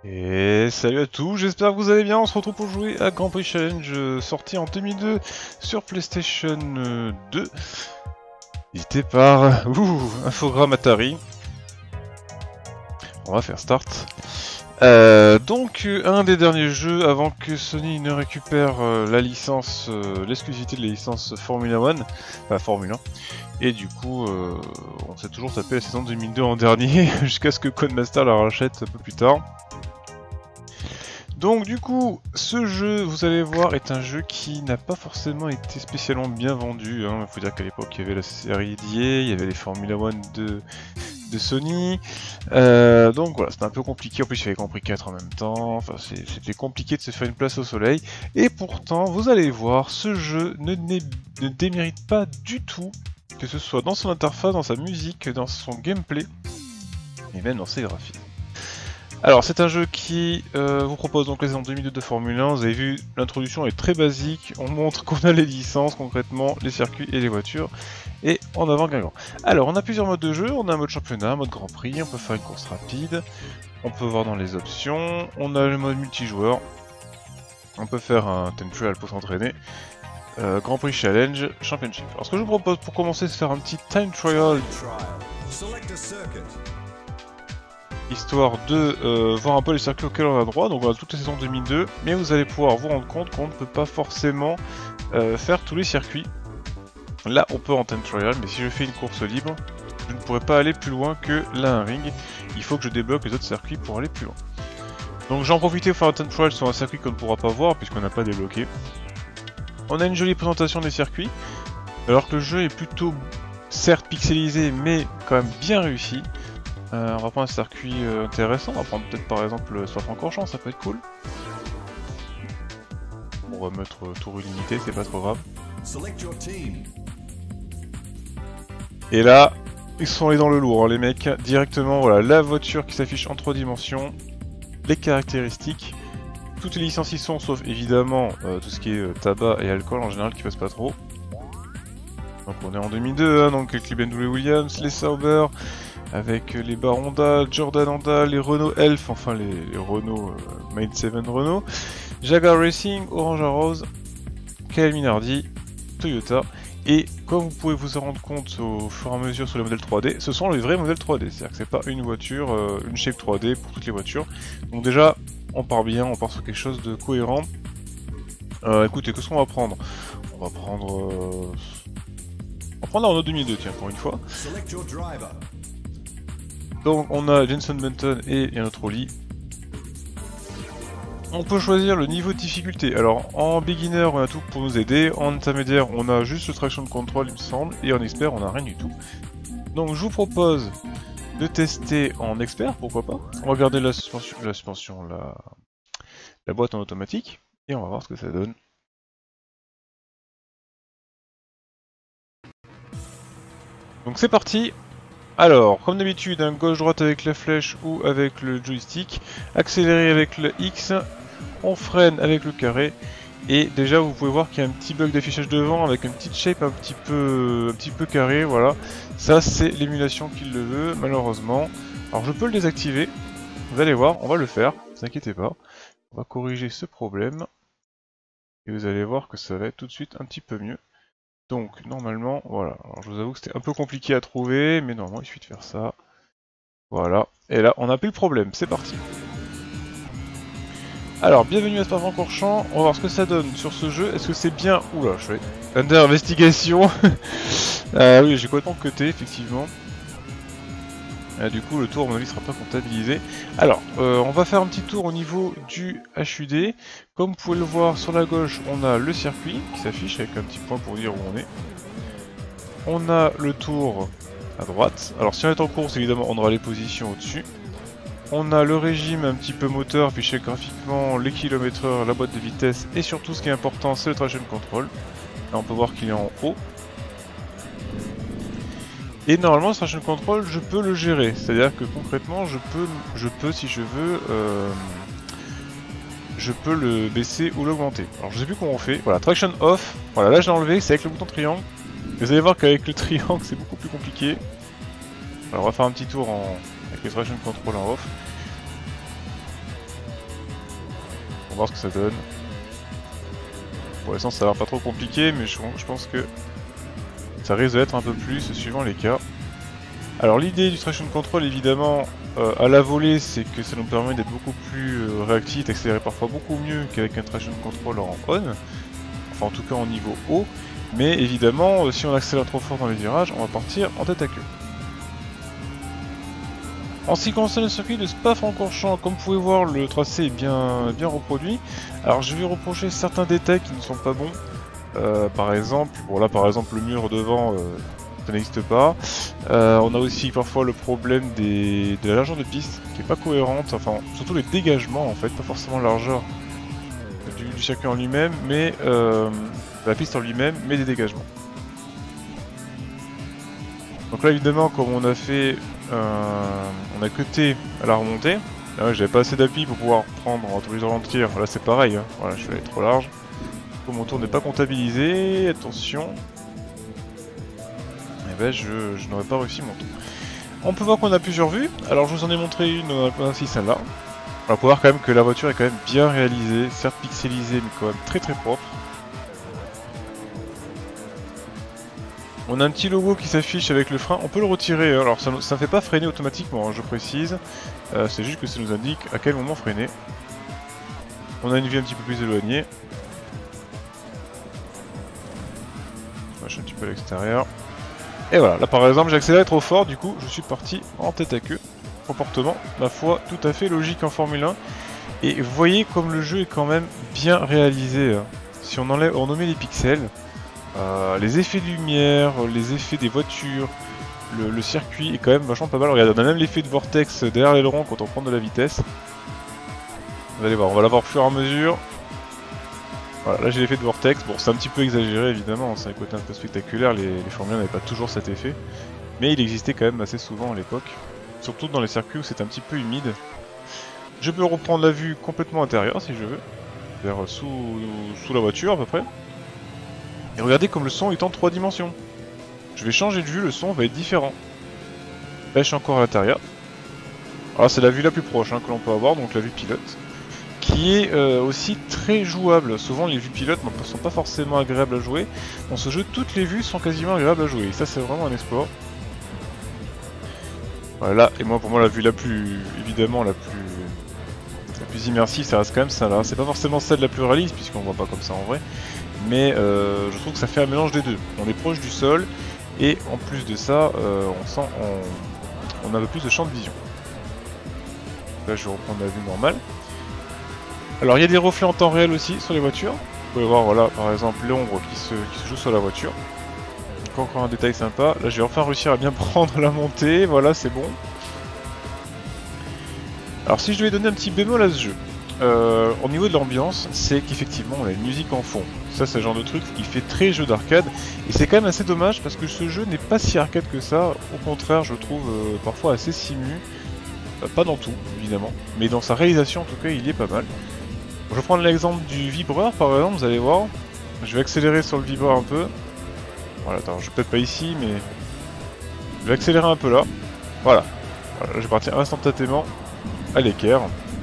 Et salut à tous, j'espère que vous allez bien, on se retrouve pour jouer à Grand Prix Challenge sorti en 2002 sur PlayStation 2, édité par Infogrames Atari. On va faire start. Donc un des derniers jeux avant que Sony ne récupère la licence, l'exclusivité de la licence Formula 1, enfin Formule 1. Et du coup, on s'est toujours tapé la saison 2002 en dernier, jusqu'à ce que Codemaster la rachète un peu plus tard. Donc du coup, ce jeu, vous allez voir, est un jeu qui n'a pas forcément été spécialement bien vendu. Il faut dire qu'à l'époque, il y avait la série d'EA, il y avait les Formula 1 de Sony. Donc voilà, c'était un peu compliqué. En plus, il y avait Grand Prix 4 en même temps. Enfin, c'était compliqué de se faire une place au soleil. Et pourtant, vous allez voir, ce jeu ne démérite pas du tout, que ce soit dans son interface, dans sa musique, dans son gameplay, et même dans ses graphismes. Alors c'est un jeu qui vous propose donc les saisons 2002 de Formule 1, vous avez vu l'introduction est très basique, on montre qu'on a les licences concrètement, les circuits et les voitures, et en avant Guingamp. Alors on a plusieurs modes de jeu, on a un mode championnat, un mode grand prix, on peut faire une course rapide, on peut voir dans les options, on a le mode multijoueur, on peut faire un time trial pour s'entraîner, Grand Prix Challenge, Championship. Alors ce que je vous propose pour commencer c'est de faire un petit time trial, histoire de voir un peu les circuits auxquels on a droit. Donc on a toutes les saisons 2002, mais vous allez pouvoir vous rendre compte qu'on ne peut pas forcément faire tous les circuits. Là on peut en time trial, mais si je fais une course libre, je ne pourrai pas aller plus loin que là un ring. Il faut que je débloque les autres circuits pour aller plus loin. Donc j'en profite pour faire un time trial sur un circuit qu'on ne pourra pas voir puisqu'on n'a pas débloqué. On a une jolie présentation des circuits, alors que le jeu est plutôt certes pixelisé mais quand même bien réussi. On va prendre un circuit intéressant, on va prendre peut-être par exemple Spa-Francorchamps, ça peut être cool. On va mettre tour illimité, c'est pas trop grave. Et là, ils sont allés dans le lourd, hein, les mecs. Directement, voilà, la voiture qui s'affiche en 3 dimensions, les caractéristiques, toutes les licences y sont, sauf évidemment tout ce qui est tabac et alcool en général qui passe pas trop. Donc on est en 2002, hein, donc avec les BMW Williams, les Sauber, avec les Baronda, Jordan Honda, les Renault Elf, enfin les Renault Main 7 Renault, Jaguar Racing, Orange Rose, KL Minardi, Toyota, et comme vous pouvez vous en rendre compte au fur et à mesure sur les modèles 3D, ce sont les vrais modèles 3D, c'est-à-dire que c'est pas une voiture, une shape 3D pour toutes les voitures. Donc déjà, on part bien, on part sur quelque chose de cohérent. Écoutez, qu'est-ce qu'on va prendre? On va prendre la Renault 2002, tiens, pour une fois. Donc on a Jenson Button et un autre Oli. On peut choisir le niveau de difficulté. Alors en beginner on a tout pour nous aider, en intermédiaire on a juste le traction control il me semble, et en expert on a rien du tout. Donc je vous propose de tester en expert, pourquoi pas. On va garder la suspension, la boîte en automatique, et on va voir ce que ça donne. Donc c'est parti. Alors, comme d'habitude, un gauche-droite avec la flèche ou avec le joystick, accélérer avec le X, on freine avec le carré, et déjà vous pouvez voir qu'il y a un petit bug d'affichage devant avec une petite shape un petit peu carré, voilà. Ça c'est l'émulation qui le veut, malheureusement. Alors je peux le désactiver, vous allez voir, on va le faire, ne vous inquiétez pas. On va corriger ce problème, et vous allez voir que ça va être tout de suite un petit peu mieux. Donc normalement, voilà, alors je vous avoue que c'était un peu compliqué à trouver, mais normalement il suffit de faire ça. Voilà, et là on a plus le problème, c'est parti. Alors, bienvenue à Spa-Francorchamps, on va voir ce que ça donne sur ce jeu, est-ce que c'est bien... Oula, je fais under investigation. Oui, j'ai complètement cuté, effectivement. Du coup, le tour, à mon avis, sera pas comptabilisé. Alors, on va faire un petit tour au niveau du HUD. Comme vous pouvez le voir, sur la gauche, on a le circuit qui s'affiche avec un petit point pour dire où on est. On a le tour à droite. Alors, si on est en course, évidemment, on aura les positions au-dessus. On a le régime un petit peu moteur, affiché graphiquement, les kilomètres/heure, la boîte de vitesse, et surtout, ce qui est important, c'est le traction control. Là, on peut voir qu'il est en haut. Et normalement, le traction control, je peux le gérer. C'est-à-dire que concrètement, je peux, si je veux, je peux le baisser ou l'augmenter. Alors, je sais plus comment on fait. Voilà, traction off. Voilà, là, je l'ai enlevé, c'est avec le bouton triangle. Vous allez voir qu'avec le triangle, c'est beaucoup plus compliqué. Alors, on va faire un petit tour avec le traction control en off. va voir ce que ça donne. Pour l'instant ça a l'air pas trop compliqué, mais je pense que ça risque d'être un peu plus suivant les cas. Alors l'idée du traction control évidemment à la volée, c'est que ça nous permet d'être beaucoup plus réactif, d'accélérer parfois beaucoup mieux qu'avec un traction control en on, enfin en tout cas en niveau haut, mais évidemment si on accélère trop fort dans les virages, on va partir en tête à queue. En ce qui concerne le circuit de Spa-Francorchamps, comme vous pouvez voir, le tracé est bien reproduit. Alors je vais reprocher certains détails qui ne sont pas bons. Par exemple, bon là par exemple le mur devant, ça n'existe pas. On a aussi parfois le problème de la largeur de piste qui est pas cohérente, enfin surtout les dégagements en fait, pas forcément la largeur du circuit en lui-même, mais la piste en lui-même, mais des dégagements. Donc là évidemment comme on a fait, on a cuté à la remontée, là j'avais pas assez d'appui pour pouvoir prendre en autorisant ralentir, là c'est pareil, hein. Voilà, je suis allé trop large. Comme mon tour n'est pas comptabilisé, attention. Et ben je n'aurais pas réussi mon tour. On peut voir qu'on a plusieurs vues, alors je vous en ai montré une, ainsi celle-là. On peut voir quand même que la voiture est quand même bien réalisée, certes pixelisée mais quand même très propre. On a un petit logo qui s'affiche avec le frein, on peut le retirer, hein. Alors ça ne fait pas freiner automatiquement, hein, je précise, c'est juste que ça nous indique à quel moment freiner. On a une vue un petit peu plus éloignée. Je suis un petit peu à l'extérieur. Et voilà, là par exemple j'ai accéléré trop fort, du coup je suis parti en tête à queue. Comportement, ma foi, tout à fait logique en Formule 1. Et vous voyez comme le jeu est quand même bien réalisé. Si on omet les pixels, les effets de lumière, les effets des voitures, le circuit est quand même vachement pas mal. Regardez, on a même l'effet de vortex derrière l'aileron quand on prend de la vitesse. Vous allez voir, on va l'avoir au fur et à mesure. Voilà, là j'ai l'effet de vortex, bon c'est un petit peu exagéré évidemment, c'est un côté un peu spectaculaire, les Formule 1 n'avaient pas toujours cet effet, mais il existait quand même assez souvent à l'époque, surtout dans les circuits où c'est un petit peu humide. Je peux reprendre la vue complètement intérieure si je veux, vers sous la voiture à peu près. Et regardez comme le son est en 3 dimensions. Je vais changer de vue, le son va être différent. Là je suis encore à l'intérieur. Alors c'est la vue la plus proche hein, que l'on peut avoir, donc la vue pilote. Qui est aussi très jouable. Souvent les vues pilotes ne sont pas forcément agréables à jouer. Dans ce jeu, toutes les vues sont quasiment agréables à jouer. Et ça c'est vraiment un exploit. Voilà, et moi pour moi la vue la plus, évidemment la plus immersive, ça reste quand même celle-là. C'est pas forcément celle la plus réaliste, puisqu'on voit pas comme ça en vrai. Mais je trouve que ça fait un mélange des deux. On est proche du sol, et en plus de ça, on a un peu plus de champ de vision. Là je vais reprendre la vue normale. Alors il y a des reflets en temps réel aussi sur les voitures. Vous pouvez voir voilà par exemple l'ombre qui se joue sur la voiture. Donc encore un détail sympa. Là je vais enfin réussir à bien prendre la montée, voilà c'est bon. Alors si je devais donner un petit bémol à ce jeu, au niveau de l'ambiance, c'est qu'effectivement on a une musique en fond. Ça c'est le genre de truc qui fait très jeu d'arcade. Et c'est quand même assez dommage parce que ce jeu n'est pas si arcade que ça. Au contraire je le trouve parfois assez simu. Pas dans tout évidemment, mais dans sa réalisation en tout cas il y est pas mal. Je vais prendre l'exemple du vibreur par exemple, vous allez voir. Je vais accélérer sur le vibreur un peu. Voilà, attends, je vais peut-être pas ici, mais... Je vais accélérer un peu là. Voilà. Voilà, je vais partir instantanément à l'équerre.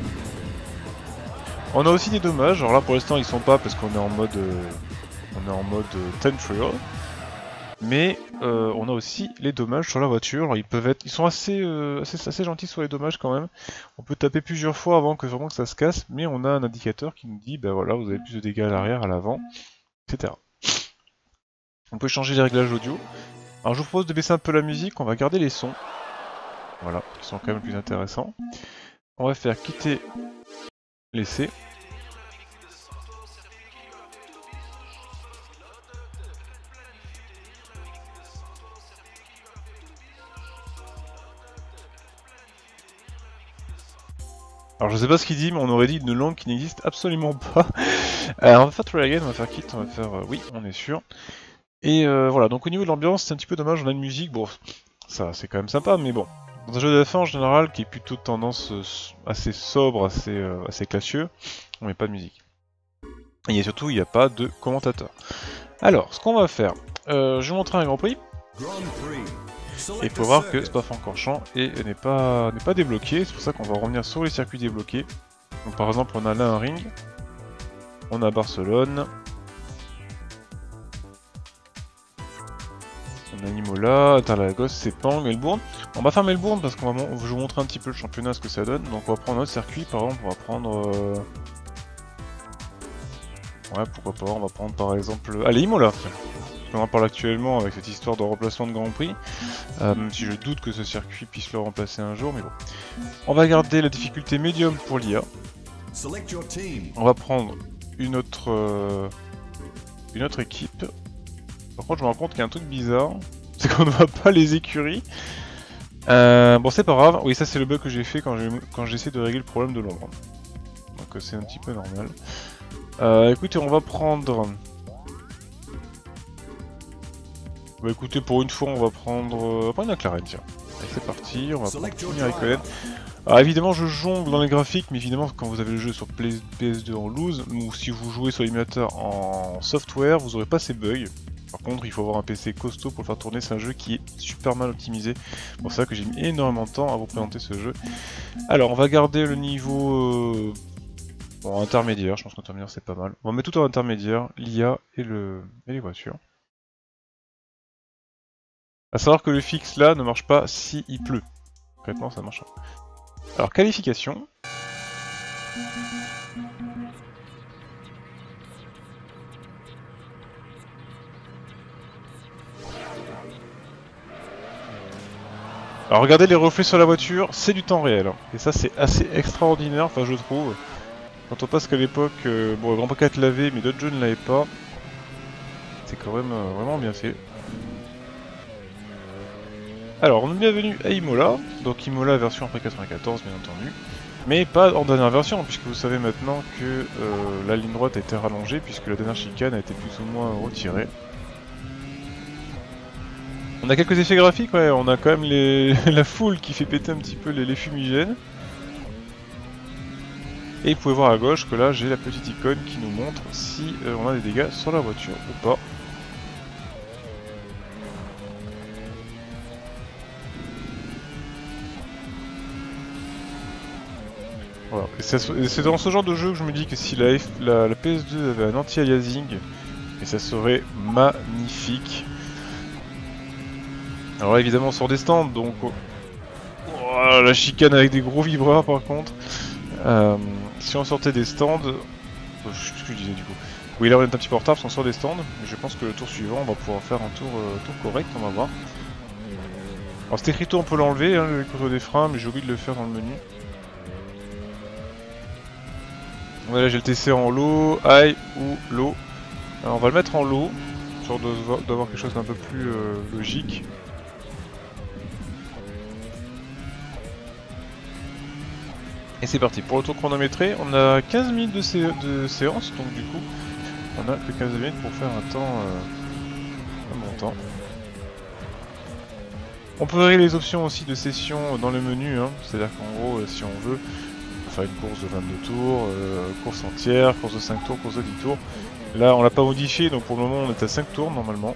On a aussi des dommages, alors là pour l'instant ils sont pas parce qu'on est en mode... Time Trial. Mais on a aussi les dommages sur la voiture. Alors, ils sont assez gentils sur les dommages quand même. On peut taper plusieurs fois avant que vraiment que ça se casse, mais on a un indicateur qui nous dit ben voilà, vous avez plus de dégâts à l'arrière, à l'avant, etc. On peut changer les réglages audio. Alors je vous propose de baisser un peu la musique, on va garder les sons. Voilà, qui sont quand même plus intéressants. On va faire quitter l'essai. Alors je sais pas ce qu'il dit, mais on aurait dit une langue qui n'existe absolument pas. On va faire try again, on va faire quit, on va faire oui, on est sûr. Et voilà, donc au niveau de l'ambiance, c'est un petit peu dommage, on a une musique, bon, ça c'est quand même sympa, mais bon. Dans un jeu de F1 en général, qui est plutôt de tendance assez sobre, assez classieux, on met pas de musique. Et surtout, il n'y a pas de commentateur. Alors, ce qu'on va faire, je vais vous montrer un Grand Prix. Et il faut voir que Spa-Francorchamps n'est pas débloqué, c'est pour ça qu'on va revenir sur les circuits débloqués. Donc par exemple on a là un ring, On a Barcelone. On a Imola, Interlagos, Sepang, Melbourne. On va faire Melbourne parce qu'on va je vais vous montrer un petit peu le championnat, ce que ça donne. Donc on va prendre notre circuit, par exemple, on va prendre... Ouais, pourquoi pas, on va prendre par exemple... Allez, Imola, tiens. On en parle actuellement avec cette histoire de remplacement de Grand Prix. Même si je doute que ce circuit puisse le remplacer un jour, mais bon. On va garder la difficulté médium pour l'IA. On va prendre une autre équipe. Par contre, je me rends compte qu'il y a un truc bizarre, c'est qu'on ne voit pas les écuries. Bon, c'est pas grave. Oui, ça c'est le bug que j'ai fait quand j'essaie de régler le problème de l'ombre. Donc c'est un petit peu normal. Écoutez, on va prendre... Bah écoutez, pour une fois, on va prendre une McLaren, tiens. Allez, c'est parti, on va prendre Kimi Raikkonen. Alors évidemment, je jongle dans les graphiques, mais évidemment, quand vous avez le jeu sur PS2 en loose, ou si vous jouez sur l'émulateur en software, vous n'aurez pas ces bugs. Par contre, il faut avoir un PC costaud pour le faire tourner, c'est un jeu qui est super mal optimisé. Bon, c'est ça que j'ai mis énormément de temps à vous présenter ce jeu. Alors, on va garder le niveau bon, intermédiaire, je pense qu'intermédiaire c'est pas mal. On va mettre tout en intermédiaire, l'IA et les voitures. A savoir que le fixe là ne marche pas si il pleut. Concrètement, ça marche pas. Alors, qualification. Alors regardez les reflets sur la voiture, c'est du temps réel. Hein. Et ça c'est assez extraordinaire, enfin je trouve. Quand on passe qu'à l'époque, bon le Grand Prix 4 l'avait, mais d'autres jeux ne l'avaient pas. C'est quand même vraiment bien fait. Alors on est bienvenu à Imola, donc Imola version après 94 bien entendu. Mais pas en dernière version, puisque vous savez maintenant que la ligne droite a été rallongée, puisque la dernière chicane a été plus ou moins retirée. On a quelques effets graphiques, ouais, on a quand même la foule qui fait péter un petit peu les fumigènes. Et vous pouvez voir à gauche que là j'ai la petite icône qui nous montre si on a des dégâts sur la voiture ou pas. Voilà, et c'est dans ce genre de jeu que je me dis que si la PS2 avait un anti-aliasing, et ça serait magnifique. Alors là évidemment on sort des stands, donc oh, la chicane avec des gros vibreurs par contre. Si on sortait des stands, je sais plus ce que je disais du coup. Oui là on est un petit peu en retard parce qu'on sort des stands, mais je pense que le tour suivant on va pouvoir faire un tour correct, on va voir. Alors cet écriteau on peut l'enlever, hein, le contrôle des freins, mais j'ai oublié de le faire dans le menu. Voilà, j'ai le TC en low, high ou low. Alors, on va le mettre en low, histoire d'avoir quelque chose d'un peu plus logique. Et c'est parti, pour le tour chronométré, on a 15 minutes de séance, donc du coup, on a que 15 minutes pour faire un temps, un bon temps. On peut régler les options aussi de session dans le menu, hein. C'est-à-dire qu'en gros, si on veut, faire une course de 22 tours, course entière, course de 5 tours, course de 10 tours. Là on l'a pas modifié, donc pour le moment on est à 5 tours normalement.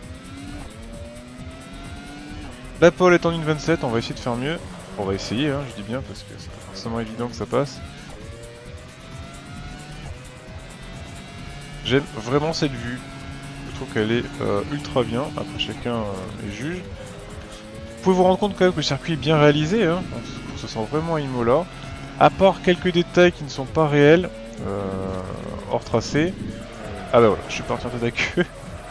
La pole est en 1.27, on va essayer de faire mieux. On va essayer, hein, je dis bien, parce que c'est pas forcément évident que ça passe. J'aime vraiment cette vue, je trouve qu'elle est ultra bien, après chacun est juge. Vous pouvez vous rendre compte quand même que le circuit est bien réalisé, hein. On se sent vraiment à Imola. À part quelques détails qui ne sont pas réels, hors tracé. Ah bah voilà, je suis parti en tête à queue.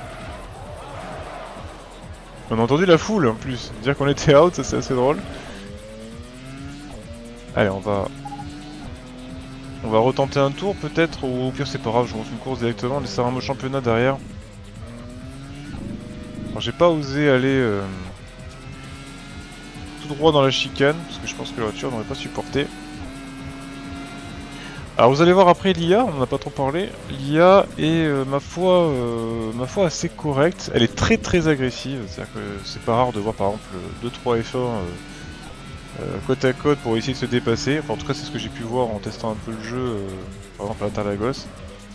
On a entendu la foule en plus, dire qu'on était out, ça c'est assez drôle. Allez, on va retenter un tour peut-être, ou au pire c'est pas grave, je monte une course directement, on essaiera un mode championnat derrière. Alors j'ai pas osé aller tout droit dans la chicane, parce que je pense que la voiture n'aurait pas supporté. Alors vous allez voir après l'IA, on n'en a pas trop parlé, l'IA est ma foi assez correcte, elle est très agressive, c'est-à-dire que c'est pas rare de voir par exemple 2-3 F1 côte à côte pour essayer de se dépasser, enfin en tout cas c'est ce que j'ai pu voir en testant un peu le jeu, par exemple à Interlagos.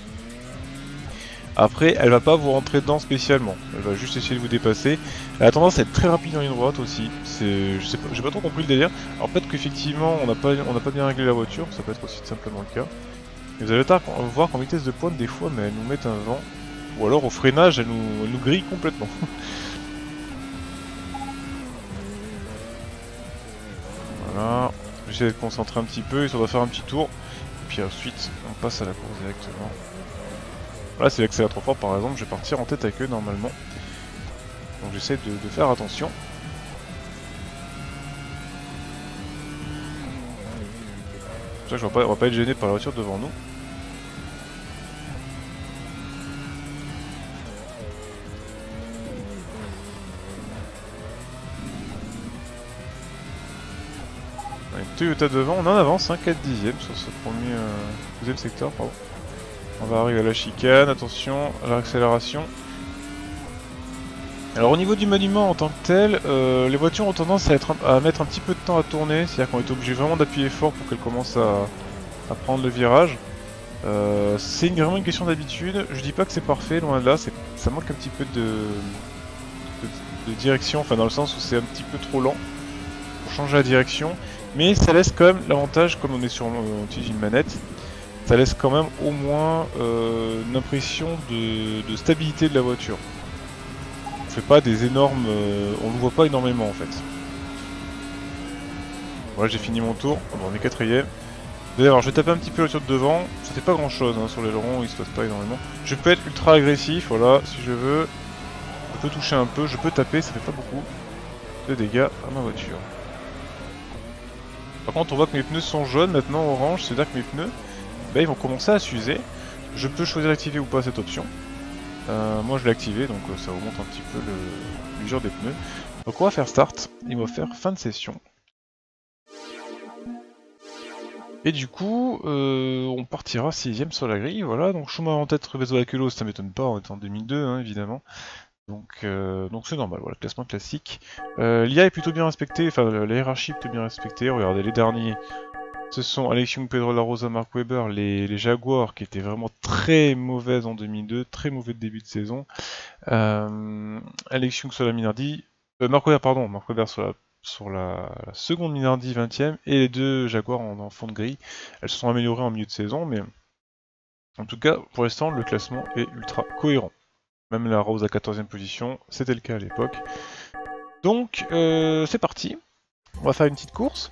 Après elle va pas vous rentrer dedans spécialement, elle va juste essayer de vous dépasser, elle a tendance à être très rapide en ligne droite aussi, j'ai pas trop compris le délire, alors peut-être qu'effectivement on n'a pas bien réglé la voiture, ça peut être aussi simplement le cas. Et vous allez voir qu'en vitesse de pointe, des fois, mais elles nous mettent un vent. Ou alors au freinage, elles nous grillent complètement. Voilà. J'essaie d'être concentré un petit peu, et ça va faire un petit tour. Et puis ensuite, on passe à la course directement. Là, c'est l'accélère trop fort, par exemple, je vais partir en tête avec eux normalement. Donc j'essaie de faire attention. C'est pour ça que on va pas être gêné par la voiture devant nous. Toyota devant, on en avance, 4 dixièmes sur ce premier deuxième secteur, pardon. On va arriver à la chicane, attention à l'accélération. Alors au niveau du monument en tant que tel, les voitures ont tendance à mettre un petit peu de temps à tourner, c'est-à-dire qu'on est obligé vraiment d'appuyer fort pour qu'elles commencent à prendre le virage. C'est vraiment une question d'habitude, je dis pas que c'est parfait, loin de là, ça manque un petit peu de direction, enfin dans le sens où c'est un petit peu trop lent pour changer la direction. Mais ça laisse quand même l'avantage, comme on utilise une manette, ça laisse quand même au moins une impression de stabilité de la voiture. On fait pas des énormes... on le voit pas énormément en fait. Voilà, j'ai fini mon tour, on est 4ème. D'ailleurs, je vais taper un petit peu la voiture de devant, ça fait pas grand chose hein, sur l'aileron, il se passe pas énormément. Je peux être ultra agressif, voilà, si je veux. Je peux toucher un peu, je peux taper, ça fait pas beaucoup de dégâts à ma voiture. Par contre, on voit que mes pneus sont jaunes, maintenant orange, c'est-à-dire que mes pneus, ils vont commencer à s'user. Je peux choisir d'activer ou pas cette option. Moi je l'ai activé, donc ça augmente un petit peu l'usure des pneus. Donc on va faire start, et on va faire fin de session. Et du coup, on partira 6ème sur la grille, voilà. Donc Schumacher en tête, Rubens Barrichello, ça m'étonne pas, on est en 2002, hein, évidemment. Donc c'est normal, voilà, classement classique. L'IA est plutôt bien respectée, enfin la hiérarchie est plutôt bien respectée. Regardez les derniers, ce sont Alex Young, Pedro La Rosa, Mark Webber, les Jaguars qui étaient vraiment très mauvaises en 2002, très mauvais de début de saison. Alex Young sur la Minardi, Mark Webber sur la seconde Minardi 20ème, et les deux Jaguars en fond de grille. Elles se sont améliorées en milieu de saison, mais en tout cas, pour l'instant, le classement est ultra cohérent. Même la Rose à 14ème position, c'était le cas à l'époque. Donc, c'est parti. On va faire une petite course.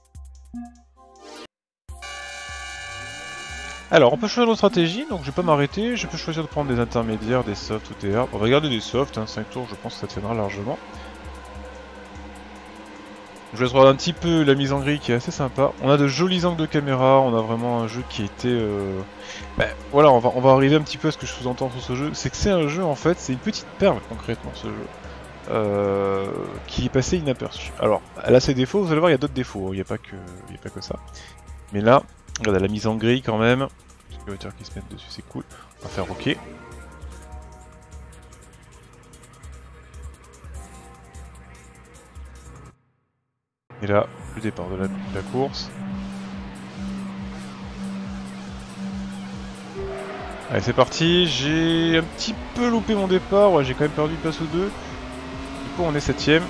Alors, on peut choisir notre stratégie, donc je vais pas m'arrêter. Je peux choisir de prendre des intermédiaires, des softs ou des hard. On va garder des softs, hein, 5 tours, je pense que ça tiendra largement. Je vous laisse regarder un petit peu la mise en grille qui est assez sympa. On a de jolis angles de caméra, on a vraiment un jeu qui a été... voilà, on va arriver un petit peu à ce que je sous-entends sur ce jeu. C'est que c'est un jeu, en fait, c'est une petite perle, concrètement, ce jeu. Qui est passé inaperçu. Alors, elle a ses défauts, vous allez voir, il y a d'autres défauts, il n'y a pas que ça. Mais là, regardez la mise en grille quand même. Les voitures qui se mettent dessus, c'est cool. On va faire OK. Et là, le départ de la course. Allez, c'est parti. J'ai un petit peu loupé mon départ. Ouais, j'ai quand même perdu une place ou deux. Du coup, on est 7ème.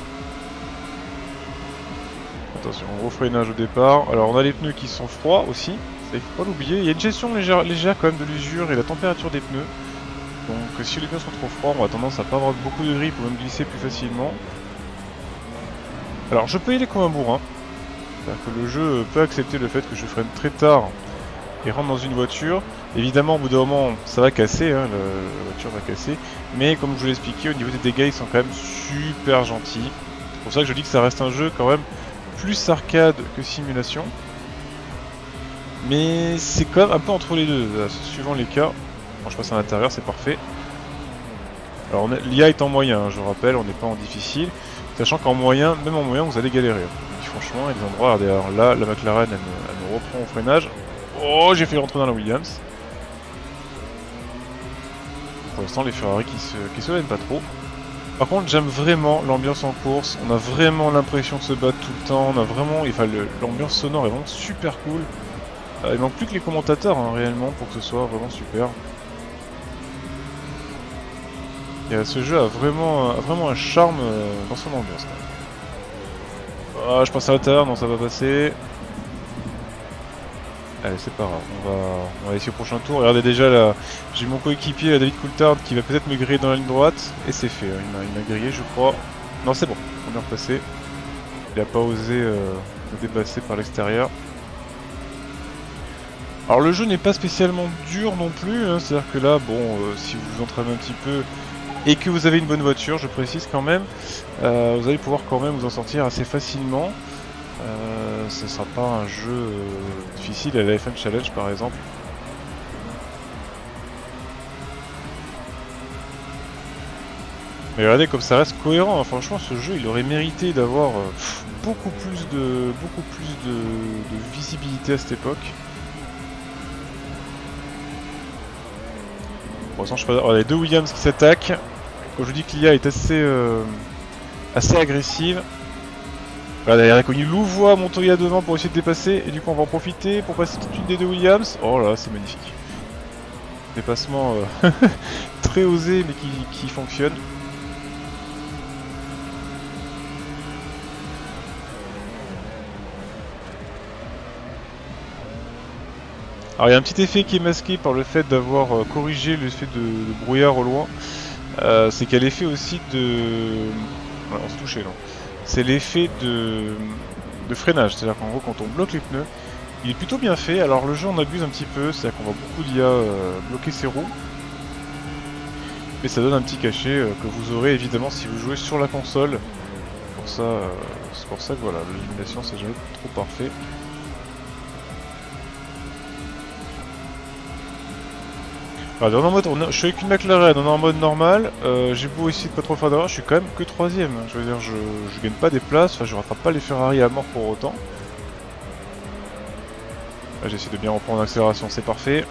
Attention, gros freinage au départ. Alors, on a les pneus qui sont froids aussi. Ça, il faut pas l'oublier. Il y a une gestion légère quand même de l'usure et la température des pneus. Donc, si les pneus sont trop froids, on a tendance à pas avoir beaucoup de grip pour même glisser plus facilement. Alors, je peux y aller comme un bourrin. C'est-à-dire que le jeu peut accepter le fait que je freine très tard et rentre dans une voiture. Évidemment, au bout d'un moment, ça va casser, hein, la voiture va casser. Mais comme je vous l'ai expliqué, au niveau des dégâts, ils sont quand même super gentils. C'est pour ça que je dis que ça reste un jeu quand même plus arcade que simulation. Mais c'est quand même un peu entre les deux, suivant les cas. Bon, je passe à l'intérieur, c'est parfait. Alors l'IA est en moyen, hein, je vous rappelle, on n'est pas en difficile. Sachant qu'en moyen, même en moyen, vous allez galérer. Donc, franchement, il y a des endroits, regardez, alors là, la McLaren, elle me reprend au freinage. Oh, j'ai fait rentrer dans la Williams. Pour l'instant, les Ferrari qui se viennent pas trop. Par contre, j'aime vraiment l'ambiance en course. On a vraiment l'impression de se battre tout le temps. On a vraiment, enfin, l'ambiance sonore est vraiment super cool. Il manque plus que les commentateurs, hein, réellement, pour que ce soit vraiment super. Ce jeu a vraiment un charme dans son ambiance. Ah, je passe à l'intérieur, non, ça va passer. Allez, c'est pas grave, on va essayer au prochain tour. Regardez déjà là, j'ai mon coéquipier, David Coulthard, qui va peut-être me griller dans la ligne droite. Et c'est fait, hein, il m'a grillé je crois. Non c'est bon, on est repassé. Il a pas osé me dépasser par l'extérieur. Alors le jeu n'est pas spécialement dur non plus, hein, c'est-à-dire que là, bon, si vous vous entraînez un petit peu et que vous avez une bonne voiture, je précise quand même, vous allez pouvoir quand même vous en sortir assez facilement. Ce sera pas un jeu difficile à la F1 Challenge par exemple. Mais regardez comme ça reste cohérent, hein. Franchement ce jeu il aurait mérité d'avoir beaucoup plus de visibilité à cette époque. Pour l'instant je sais pas, on a les deux Williams qui s'attaquent. Quand je vous dis que l'IA est assez agressive. Regardez, il a reconnu Louvois, Montoya devant pour essayer de dépasser, et du coup on va en profiter pour passer toute une des deux Williams. Oh là, c'est magnifique. Dépassement très osé mais qui fonctionne. Alors il y a un petit effet qui est masqué par le fait d'avoir corrigé l'effet de brouillard au loin. C'est qu'il y a l'effet aussi de... Ouais, on s'est touché là. C'est l'effet de freinage, c'est-à-dire qu'en gros quand on bloque les pneus, il est plutôt bien fait. Alors le jeu en abuse un petit peu, c'est-à-dire qu'on voit beaucoup d'IA bloquer ses roues. Mais ça donne un petit cachet que vous aurez évidemment si vous jouez sur la console. C'est pour ça que voilà, l'illumination c'est jamais trop parfait. Alors, je suis avec une McLaren, on est en mode normal, j'ai beau essayer de pas trop faire d'erreur, je suis quand même que 3ème. Je veux dire, je gagne pas des places, enfin je rattrape pas les Ferrari à mort pour autant. Là j'essaie de bien reprendre l'accélération, c'est parfait.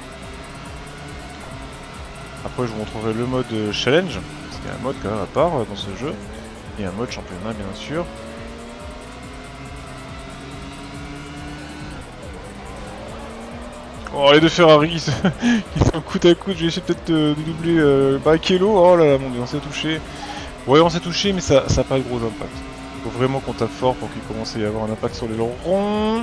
Après je vous montrerai le mode challenge, parce qu'il y a un mode quand même à part dans ce jeu, et un mode championnat bien sûr. Oh les deux Ferrari qui sont coup à coude, je vais essayer peut-être de doubler Barrichello. Oh là là mon dieu, on s'est touché. Ouais on s'est touché mais ça n'a pas de gros impact. Faut vraiment qu'on tape fort pour qu'il commence à y avoir un impact sur les ronds.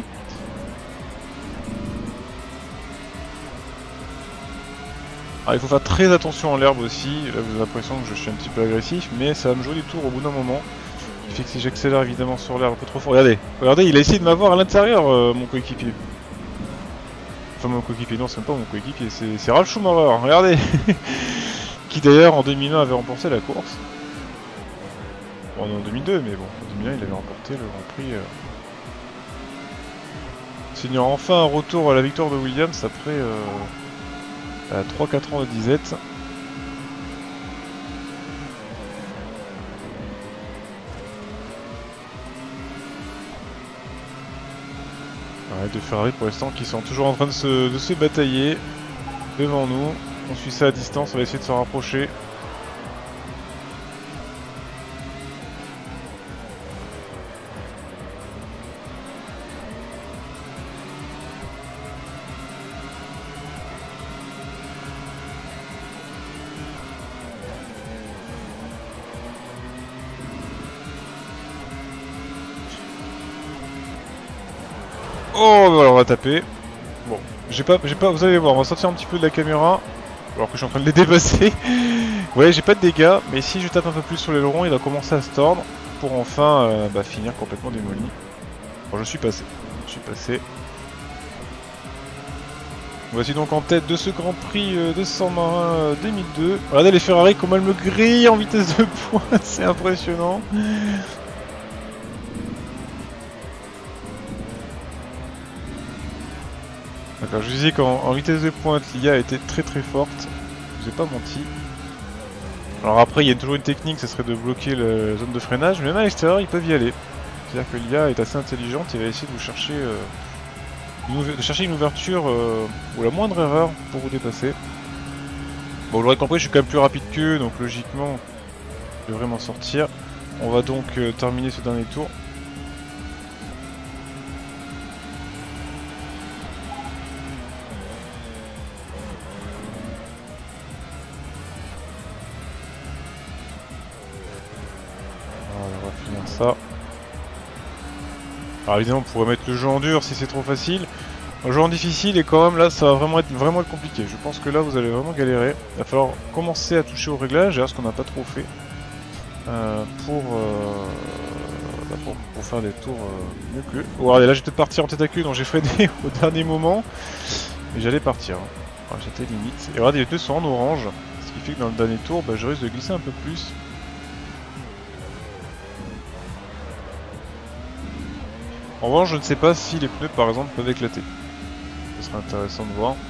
Alors il faut faire très attention en l'herbe aussi, là vous avez l'impression que je suis un petit peu agressif, mais ça va me jouer des tours au bout d'un moment. Il fait que si j'accélère évidemment sur l'herbe un peu trop fort, regardez, il a essayé de m'avoir à l'intérieur mon coéquipier. Enfin mon coéquipier, non c'est même pas mon coéquipier, c'est Ralf Schumacher, regardez. Qui d'ailleurs en 2001 avait remporté la course. Bon, en 2002 mais bon, en 2001 il avait remporté le Grand Prix. Signant enfin un retour à la victoire de Williams après 3-4 ans de disette. Ouais, deux Ferrari pour l'instant qui sont toujours en train de se batailler devant nous. On suit ça à distance, on va essayer de se rapprocher. Oh, voilà, on va taper. Bon, vous allez voir, on va sortir un petit peu de la caméra, alors que je suis en train de les dépasser. Ouais, j'ai pas de dégâts, mais si je tape un peu plus sur l'aileron, il va commencer à se tordre pour enfin finir complètement démoli. Bon, je suis passé. Voici donc en tête de ce Grand Prix de San-Marin 2002. Regardez les Ferrari, comment elles me grillent en vitesse de pointe, c'est impressionnant. D'accord, je vous disais qu'en vitesse de pointe, l'IA était très forte, je vous ai pas menti. Alors après, il y a toujours une technique, ce serait de bloquer la zone de freinage, mais même à l'extérieur, ils peuvent y aller. C'est-à-dire que l'IA est assez intelligente, il va essayer de vous chercher, une ouverture ou la moindre erreur pour vous dépasser. Bon, vous l'aurez compris, je suis quand même plus rapide qu'eux, donc logiquement, je devrais m'en sortir. On va donc terminer ce dernier tour. On va finir ça. Alors évidemment on pourrait mettre le jeu en dur si c'est trop facile. Un jeu en difficile et quand même là ça va vraiment être compliqué. Je pense que là vous allez vraiment galérer. Il va falloir commencer à toucher au réglage, d'ailleurs ce qu'on n'a pas trop fait. Pour faire des tours mieux que lui. Oh, regardez, là je vais peut-être partir en tête à queue, donc j'ai freiné au dernier moment. Mais j'allais partir. Enfin, j'étais limite. Et regardez, les pneus sont en orange. Ce qui fait que dans le dernier tour, bah, je risque de glisser un peu plus. En revanche, je ne sais pas si les pneus par exemple peuvent éclater. Ce serait intéressant de voir.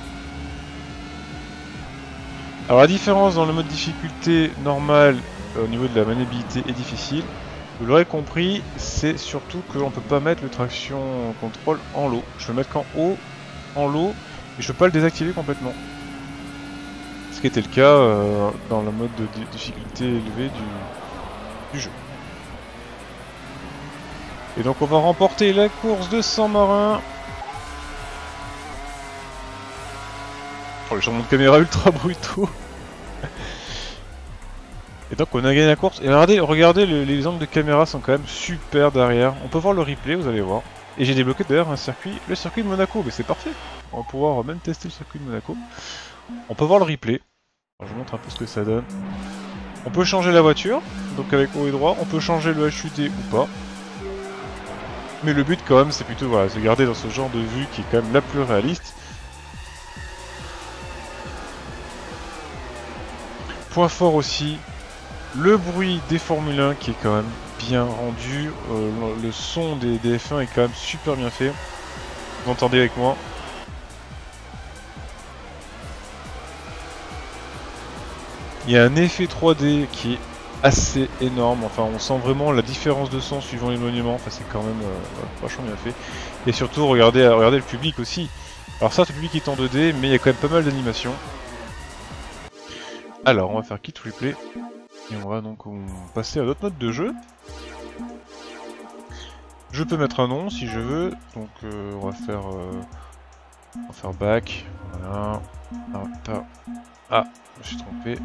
Alors la différence dans le mode difficulté normal au niveau de la maniabilité et difficile, vous l'aurez compris, c'est surtout que l'on ne peut pas mettre le traction control en low. Je peux le mettre qu'en haut, en low, et je peux pas le désactiver complètement. Ce qui était le cas dans le mode de difficulté élevée du jeu. Et donc on va remporter la course de 100 marins. Oh, les changements de caméra ultra brutaux. Et donc on a gagné la course. Et regardez les angles de caméra sont quand même super derrière. On peut voir le replay, vous allez voir. Et j'ai débloqué d'ailleurs un circuit, le circuit de Monaco. Mais c'est parfait. On va pouvoir même tester le circuit de Monaco. On peut voir le replay. Alors, je vous montre un peu ce que ça donne. On peut changer la voiture, donc avec haut et droit. On peut changer le HUD ou pas. Mais le but quand même c'est plutôt voilà, se garder dans ce genre de vue qui est quand même la plus réaliste. Point fort aussi, le bruit des Formule 1 qui est quand même bien rendu. Le son des F1 est quand même super bien fait. Vous entendez avec moi. Il y a un effet 3D qui est assez énorme, enfin on sent vraiment la différence de son suivant l'éloignement, enfin c'est quand même vachement bien fait. Et surtout regardez le public aussi. Alors ça, le public est en 2D, mais il y a quand même pas mal d'animations. Alors on va faire Quit Replay, et on va donc passer à notre mode de jeu. Je peux mettre un nom si je veux, donc on va faire Back, voilà. Ah, je me suis trompé.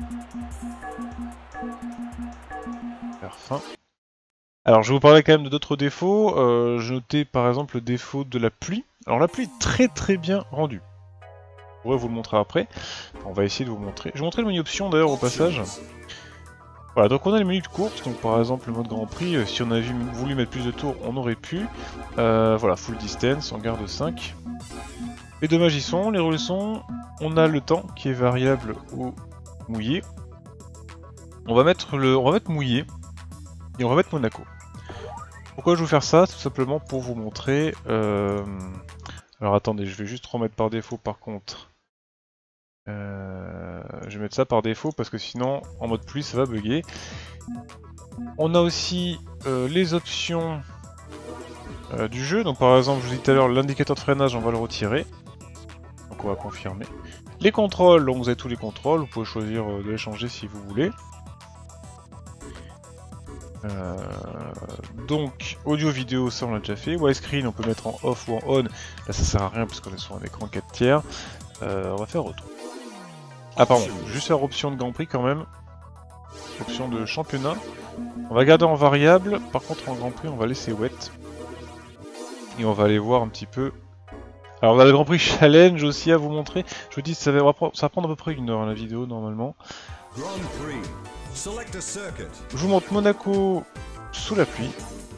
Faire fin. Alors je vais vous parler quand même de d'autres défauts. Je notais par exemple le défaut de la pluie. Alors la pluie est très bien rendue. Je pourrais vous le montrer après. On va essayer de vous montrer. Je vais montrer le menu options d'ailleurs au passage. Voilà, donc on a les menus de course. Donc par exemple le mode Grand Prix, si on avait voulu mettre plus de tours, on aurait pu. Voilà, full distance, on garde 5. Les dommages y sont, les rôles sont. On a le temps qui est variable ou mouillé. On va mettre mouillé et on va mettre Monaco. Pourquoi je vais vous faire ça? Tout simplement pour vous montrer. Alors attendez, je vais juste remettre par défaut par contre. Je vais mettre ça par défaut parce que sinon en mode pluie ça va bugger. On a aussi les options du jeu. Donc par exemple, je vous dis tout à l'heure, l'indicateur de freinage, on va le retirer. Donc on va confirmer. Les contrôles, donc vous avez tous les contrôles, vous pouvez choisir de les changer si vous voulez. Donc audio vidéo ça on l'a déjà fait, widescreen on peut mettre en off ou en on, là ça sert à rien parce qu'on est sur un écran 4 tiers. On va faire retour. Ah pardon, juste faire option de Grand Prix quand même, option de championnat. On va garder en variable, par contre en Grand Prix on va laisser wet. Et on va aller voir un petit peu. Alors on a le Grand Prix Challenge aussi à vous montrer, je vous dis ça va prendre à peu près 1 heure la vidéo normalement. Je vous montre Monaco sous la pluie.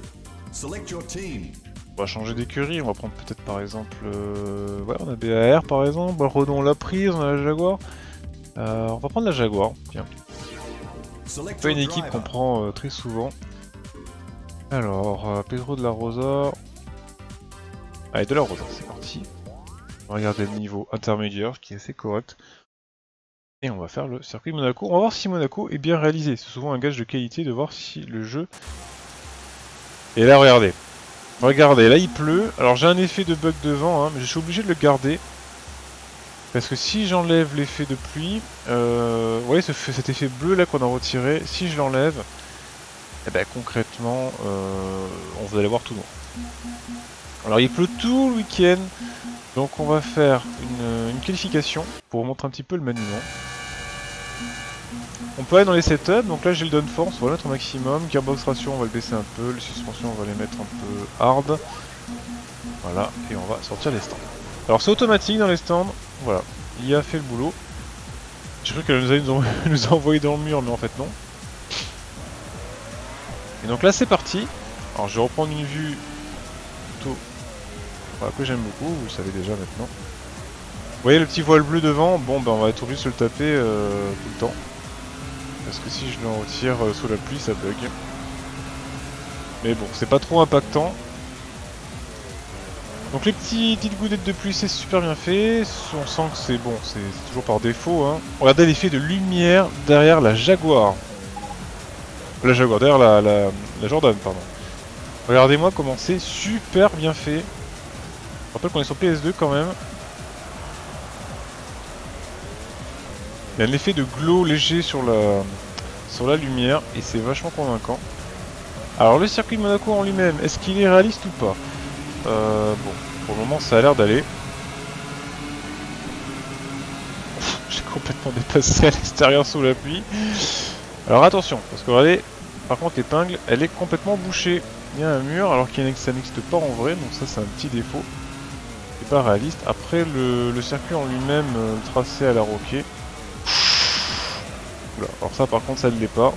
On va changer d'écurie, on va prendre peut-être par exemple... ouais, on a BAR par exemple, Redon l'a prise, on a la Jaguar. On va prendre la Jaguar, tiens. C'est pas une équipe qu'on prend très souvent. Alors, Pedro de la Rosa... Allez, de la Rosa, c'est parti. On va regarder le niveau intermédiaire, qui est assez correct. Et on va faire le circuit de Monaco. On va voir si Monaco est bien réalisé. C'est souvent un gage de qualité de voir si le jeu... Et là, regardez. Regardez, là il pleut. Alors j'ai un effet de bug de vent, hein, mais je suis obligé de le garder. Parce que si j'enlève l'effet de pluie... vous voyez cet effet bleu là qu'on a retiré, si je l'enlève, eh ben, concrètement, on va aller voir tout noir. Alors il pleut tout le week-end. Donc on va faire une qualification pour vous montrer un petit peu le maniement. On peut aller dans les setups, donc là j'ai le downforce, on va le mettre au maximum, gearbox ratio on va le baisser un peu, les suspensions on va les mettre un peu hard. Voilà, et on va sortir les stands. Alors c'est automatique dans les stands, voilà, l'IA fait le boulot. J'ai cru qu'elle nous a envoyé dans le mur, mais en fait non. Et donc là c'est parti. Alors je vais reprendre une vue plutôt voilà, que j'aime beaucoup, vous le savez déjà maintenant. Vous voyez le petit voile bleu devant, bon ben on va être obligé de se le taper tout le temps. Parce que si je le retire sous la pluie ça bug. Mais bon, c'est pas trop impactant. Donc les petites gouttelettes de pluie c'est super bien fait. On sent que c'est bon, c'est toujours par défaut. Hein. Regardez l'effet de lumière derrière la Jaguar. La Jaguar, derrière la Jordan, pardon. Regardez-moi comment c'est super bien fait. Je rappelle qu'on est sur PS2 quand même. Il y a un effet de glow léger sur la lumière et c'est vachement convaincant. Alors le circuit de Monaco en lui-même, est-ce qu'il est réaliste ou pas? Bon, pour le moment ça a l'air d'aller. J'ai complètement dépassé à l'extérieur sous la pluie. Alors attention, parce que regardez, par contre l'épingle, elle est complètement bouchée. Il y a un mur alors qu'il ça n'existe pas en vrai, donc ça c'est un petit défaut. C'est pas réaliste. Après le circuit en lui-même, le tracé à la roquet. Oula, alors ça par contre ça ne l'est pas.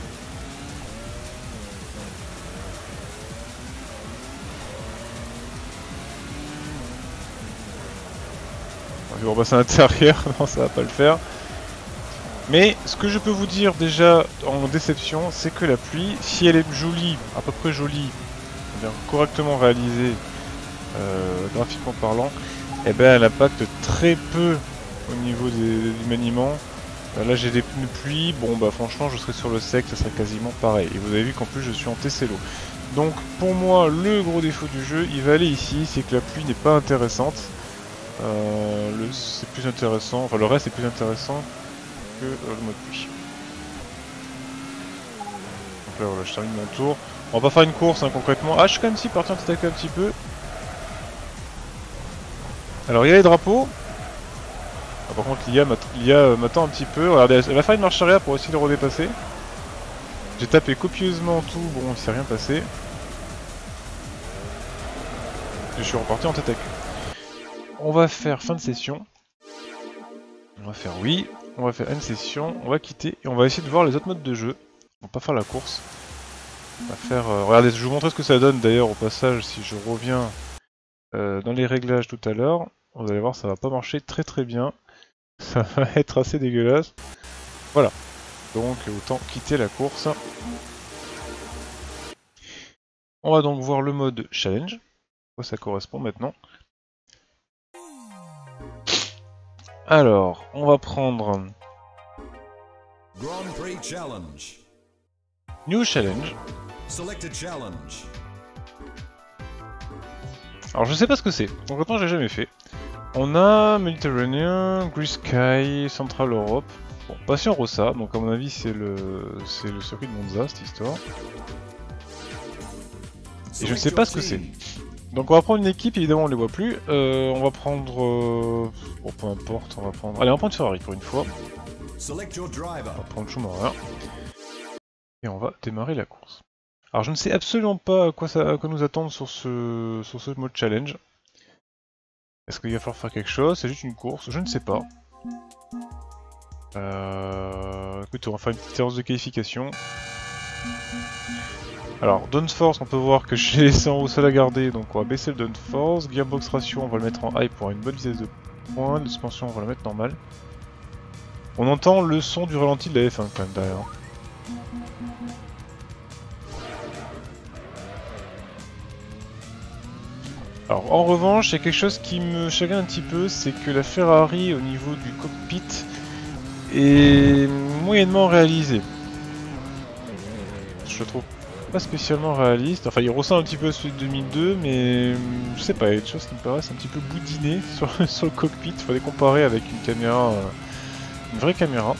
Je vais repasser à l'intérieur, non ça va pas le faire. Mais ce que je peux vous dire déjà en déception, c'est que la pluie, si elle est jolie, à peu près jolie, bien correctement réalisée, graphiquement parlant, eh ben elle impacte très peu au niveau du maniement. Là j'ai des pneus pluie, bon bah franchement je serais sur le sec, ça serait quasiment pareil. Et vous avez vu qu'en plus je suis en TCLO. Donc pour moi le gros défaut du jeu, il va aller ici, c'est que la pluie n'est pas intéressante. C'est plus intéressant, enfin le reste est plus intéressant que le mode pluie. Donc là voilà, je termine mon tour. On va pas faire une course hein, concrètement. Ah je suis quand même si parti en attaquer un petit peu. Alors il y a les drapeaux. Ah, par contre l'IA m'attend un petit peu. Regardez, elle va faire une marche arrière pour essayer de le redépasser. J'ai tapé copieusement tout, bon il s'est rien passé. Je suis reparti en tête à queue. On va faire fin de session. On va faire oui. On va faire une session. On va quitter. Et on va essayer de voir les autres modes de jeu. On va pas faire la course. On va faire... regardez, je vais vous montrer ce que ça donne d'ailleurs au passage si je reviens dans les réglages tout à l'heure. Vous allez voir, ça va pas marcher très bien. Ça va être assez dégueulasse. Voilà. Donc autant quitter la course. On va donc voir le mode challenge. À quoi ça correspond maintenant. Alors, on va prendre Grand Prix Challenge. New Challenge. Selected Challenge. Alors je sais pas ce que c'est, concrètement j'ai jamais fait. On a Mediterranean, Grey Sky, Central Europe. Bon, Passion Rossa, donc à mon avis c'est le circuit de Monza cette histoire. Et je ne sais pas ce que c'est. Donc on va prendre une équipe, évidemment on les voit plus. On va prendre... bon peu importe, on va prendre... Allez on va prendre Ferrari pour une fois. On va prendre Schumacher. Et on va démarrer la course. Alors je ne sais absolument pas à quoi nous attendre sur ce mode challenge. Est-ce qu'il va falloir faire quelque chose? C'est juste une course? Je ne sais pas. Écoute, on va faire une petite séance de qualification. Alors, Downforce, on peut voir que j'ai laissé en haut seul à garder, donc on va baisser le Downforce. Gearbox Ratio, on va le mettre en high pour une bonne vitesse de pointe. De suspension, on va le mettre normal. On entend le son du ralenti de la F1 quand même derrière. Alors en revanche, il y a quelque chose qui me chagrine un petit peu, c'est que la Ferrari au niveau du cockpit est moyennement réalisée. Je le trouve pas spécialement réaliste, enfin il ressemble un petit peu à celui de 2002, mais je sais pas, il y a des choses qui me paraissent un petit peu boudinées sur le cockpit, il faudrait comparer avec une caméra, une vraie caméra.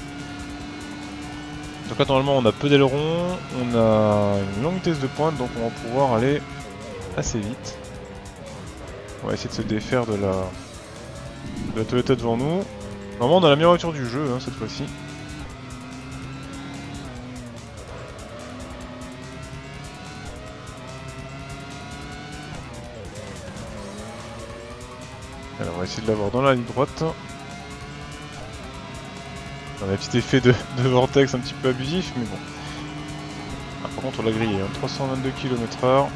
Donc là normalement on a peu d'ailerons, on a une longue vitesse de pointe, donc on va pouvoir aller assez vite. On va essayer de se défaire de la Toyota devant nous. Normalement on a la meilleure voiture du jeu hein, cette fois-ci. Alors on va essayer de l'avoir dans la ligne droite. On a un petit effet de vortex un petit peu abusif, mais bon. Ah, par contre on l'a grillé, hein. 322 km/h.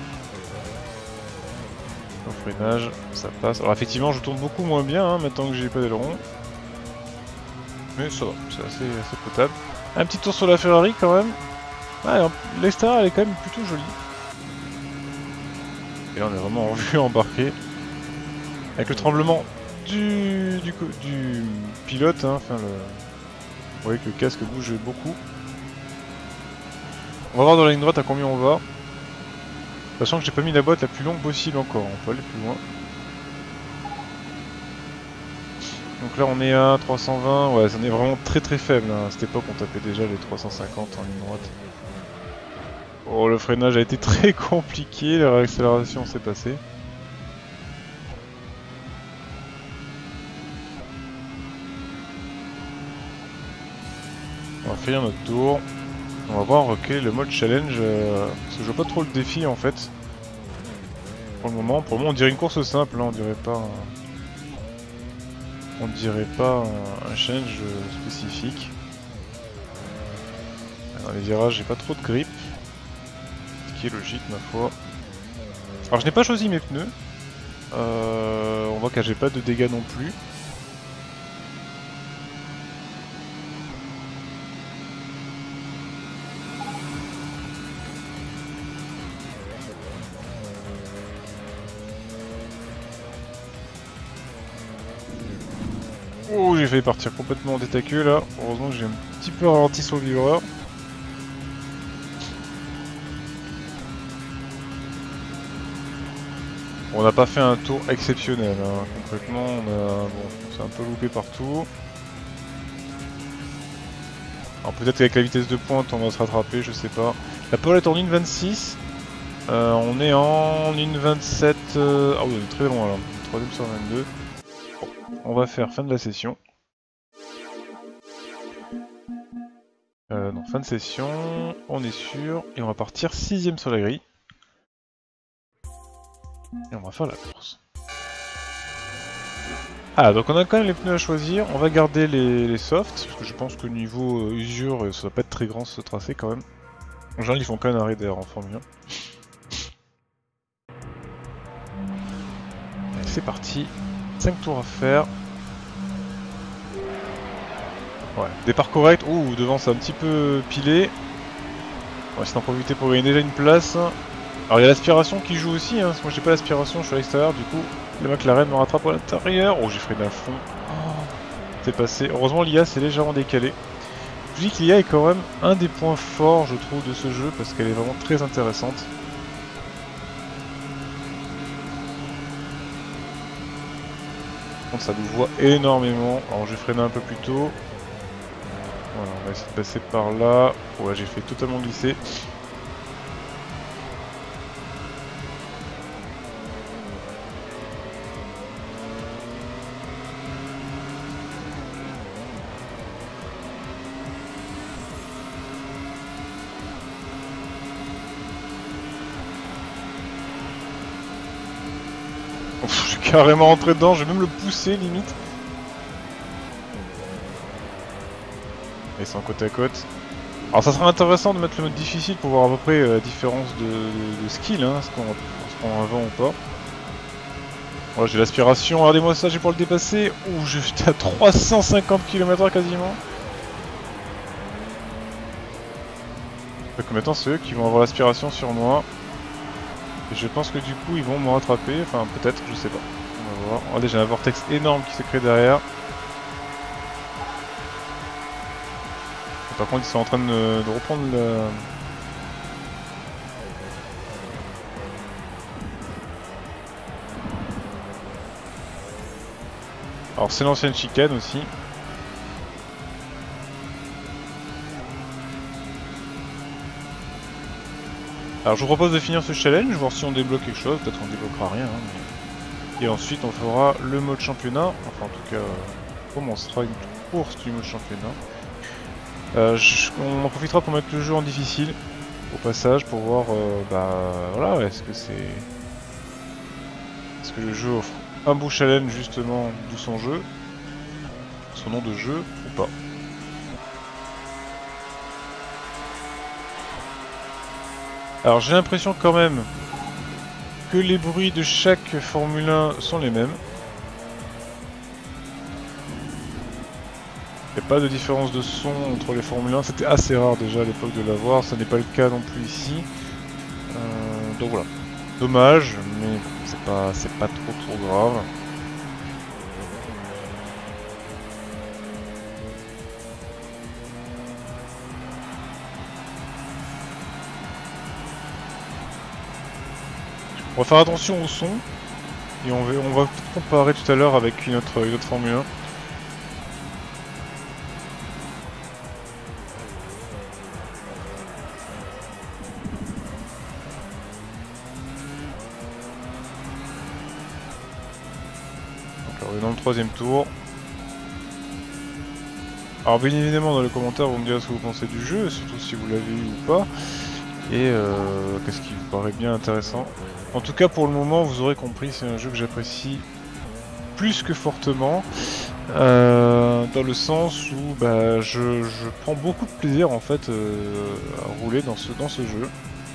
Au freinage, ça passe. Alors effectivement je tourne beaucoup moins bien hein, maintenant que j'ai pas d'aileron. Mais ça va, c'est assez potable. Un petit tour sur la Ferrari quand même. Ah, l'extérieur elle est quand même plutôt jolie. Et là on est vraiment en vue embarquée. Avec le tremblement du pilote, hein, enfin vous voyez que le casque bouge beaucoup. On va voir dans la ligne droite à combien on va. Sachant que j'ai pas mis la boîte la plus longue possible encore, on peut aller plus loin. Donc là on est à 320, ouais ça est vraiment très faible, hein. À cette époque on tapait déjà les 350 en ligne droite. Oh le freinage a été très compliqué, la réaccélération s'est passée. On va finir notre tour. On va voir quel est le mode challenge, parce que je vois pas trop le défi en fait. Pour le moment on dirait une course simple, hein, on dirait pas un challenge spécifique. Dans les virages j'ai pas trop de grip, ce qui est logique ma foi. Alors je n'ai pas choisi mes pneus, on voit que j'ai pas de dégâts non plus. Oh, j'ai failli partir complètement en détaqueux là. Heureusement que j'ai un petit peu ralenti sur le vibreur. On n'a pas fait un tour exceptionnel, hein. Concrètement, on s'est un peu loupé partout. Alors peut-être qu'avec la vitesse de pointe on va se rattraper, je sais pas. La pole est en 1.26. On est en 1.27. Ah oui, on est très loin là. 3ème sur 22. On va faire fin de la session. Non, fin de session, on est sûr, et on va partir 6ème sur la grille. Et on va faire la course. Ah, donc on a quand même les pneus à choisir, on va garder les softs, parce que je pense que niveau usure, ça va pas être très grand ce tracé quand même. En général, ils font qu'un arrêt d'air en Formule 1. Allez, c'est parti, 5 tours à faire. Ouais, départ correct. Ouh, devant c'est un petit peu pilé. On va essayer d'en profiter pour gagner déjà une place. Alors il y a l'aspiration qui joue aussi, hein, parce que moi j'ai pas l'aspiration, je suis à l'extérieur, du coup le McLaren me rattrape à l'intérieur. Oh, j'ai freiné à fond. Oh, c'est passé. Heureusement l'IA s'est légèrement décalée. Je dis que l'IA est quand même un des points forts, je trouve, de ce jeu, parce qu'elle est vraiment très intéressante. Par contre ça nous voit énormément. Alors je vais freiner un peu plus tôt. Voilà, on va essayer de passer par là. Ouais, j'ai fait totalement glisser. Je suis carrément rentré dedans, je vais même le pousser limite. Et c'est en côte à côte. Alors ça serait intéressant de mettre le mode difficile pour voir à peu près la différence de skill, hein, ce qu'on a avant ou pas. Voilà, j'ai l'aspiration, regardez-moi ça, j'ai pour le dépasser. Ouh, j'étais à 350 km/h quasiment. Donc maintenant c'est eux qui vont avoir l'aspiration sur moi. Et je pense que du coup ils vont me rattraper, enfin peut-être, je sais pas. On va voir. Regardez, j'ai un vortex énorme qui s'est créé derrière. Par contre, ils sont en train de reprendre le... Alors c'est l'ancienne chicane aussi. Alors je vous propose de finir ce challenge, voir si on débloque quelque chose, peut-être on débloquera rien. Hein, mais... Et ensuite on fera le mode championnat, enfin en tout cas on commencera une course du mode championnat. On en profitera pour mettre le jeu en difficile au passage pour voir voilà, est-ce que le jeu offre un beau challenge justement de son jeu, son nom de jeu ou pas. Alors j'ai l'impression quand même que les bruits de chaque Formule 1 sont les mêmes. Il n'y a pas de différence de son entre les Formule 1, c'était assez rare déjà à l'époque de l'avoir, ça n'est pas le cas non plus ici. Donc voilà, dommage, mais c'est pas trop grave. On va faire attention au son, et on va peut-être comparer tout à l'heure avec une autre Formule 1. On est dans le 3e tour. Alors bien évidemment dans les commentaires vous me direz ce que vous pensez du jeu, surtout si vous l'avez eu ou pas. Et qu'est-ce qui vous paraît bien intéressant. En tout cas pour le moment vous aurez compris, c'est un jeu que j'apprécie plus que fortement. Dans le sens où bah, je prends beaucoup de plaisir en fait à rouler dans ce jeu.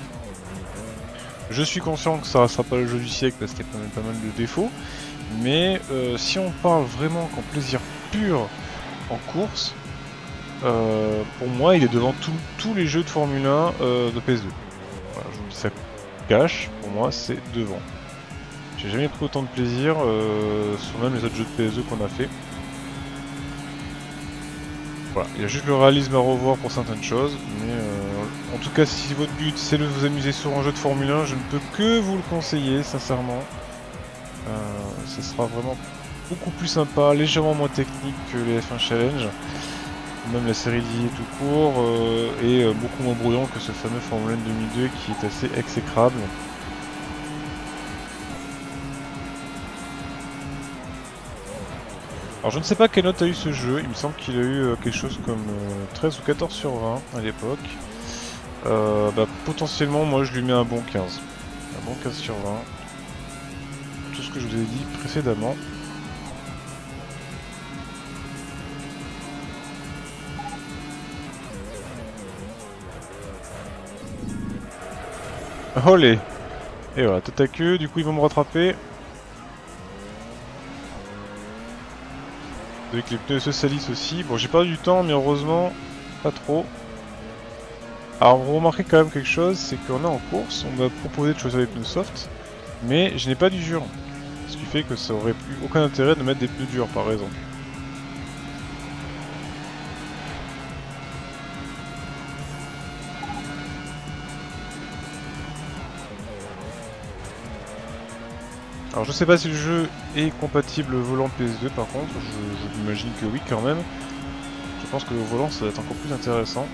Je suis conscient que ça ne sera pas le jeu du siècle parce qu'il y a quand même pas mal de défauts. Mais si on parle vraiment qu'en plaisir pur en course, pour moi il est devant tous les jeux de Formule 1 de PS2. Voilà, je vous dis ça cache, pour moi c'est devant. J'ai jamais pris autant de plaisir sur même les autres jeux de PS2 qu'on a fait. Voilà, il y a juste le réalisme à revoir pour certaines choses, mais en tout cas si votre but c'est de vous amuser sur un jeu de Formule 1, je ne peux que vous le conseiller sincèrement. Ce sera vraiment beaucoup plus sympa, légèrement moins technique que les F1 Challenge, même la série d'IA tout court, et beaucoup moins brouillant que ce fameux Formule 1 2002 qui est assez exécrable. Alors je ne sais pas quelle note a eu ce jeu, il me semble qu'il a eu quelque chose comme 13 ou 14 sur 20 à l'époque. Bah, potentiellement moi je lui mets un bon 15. Un bon 15 sur 20. Tout ce que je vous ai dit précédemment. Olé! Et voilà, tête à queue, du coup ils vont me rattraper. Avec les pneus se salissent aussi. Bon, j'ai perdu du temps, mais heureusement, pas trop. Alors, vous remarquez quand même quelque chose, c'est qu'on est en course, on m'a proposé de choisir les pneus soft, mais je n'ai pas d'usure. Ce qui fait que ça aurait plus aucun intérêt de mettre des pneus durs, par exemple. Alors je sais pas si le jeu est compatible volant PS2 par contre, je m'imagine que oui quand même. Je pense que le volant ça va être encore plus intéressant.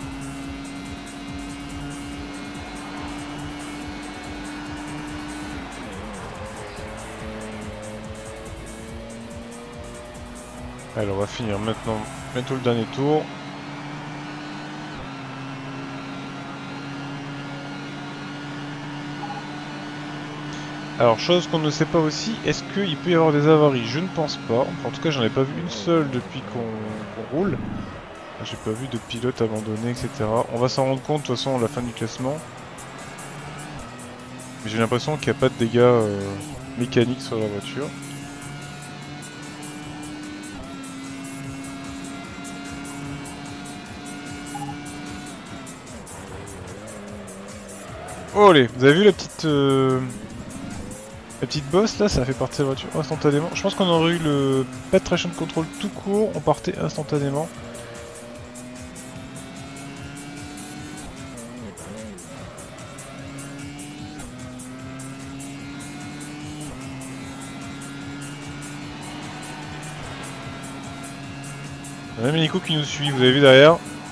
Alors on va finir maintenant bientôt le dernier tour. Alors chose qu'on ne sait pas aussi, est-ce qu'il peut y avoir des avaries? Je ne pense pas, en tout cas j'en ai pas vu une seule depuis qu'on roule. J'ai pas vu de pilote abandonné, etc. On va s'en rendre compte de toute façon à la fin du classement. Mais j'ai l'impression qu'il n'y a pas de dégâts mécaniques sur la voiture. Oh allez, vous avez vu la petite bosse là, ça a fait partir la voiture instantanément. Je pense qu'on aurait eu le pas de traction control tout court, on partait instantanément. On a même Nico qui nous suit, vous avez vu derrière.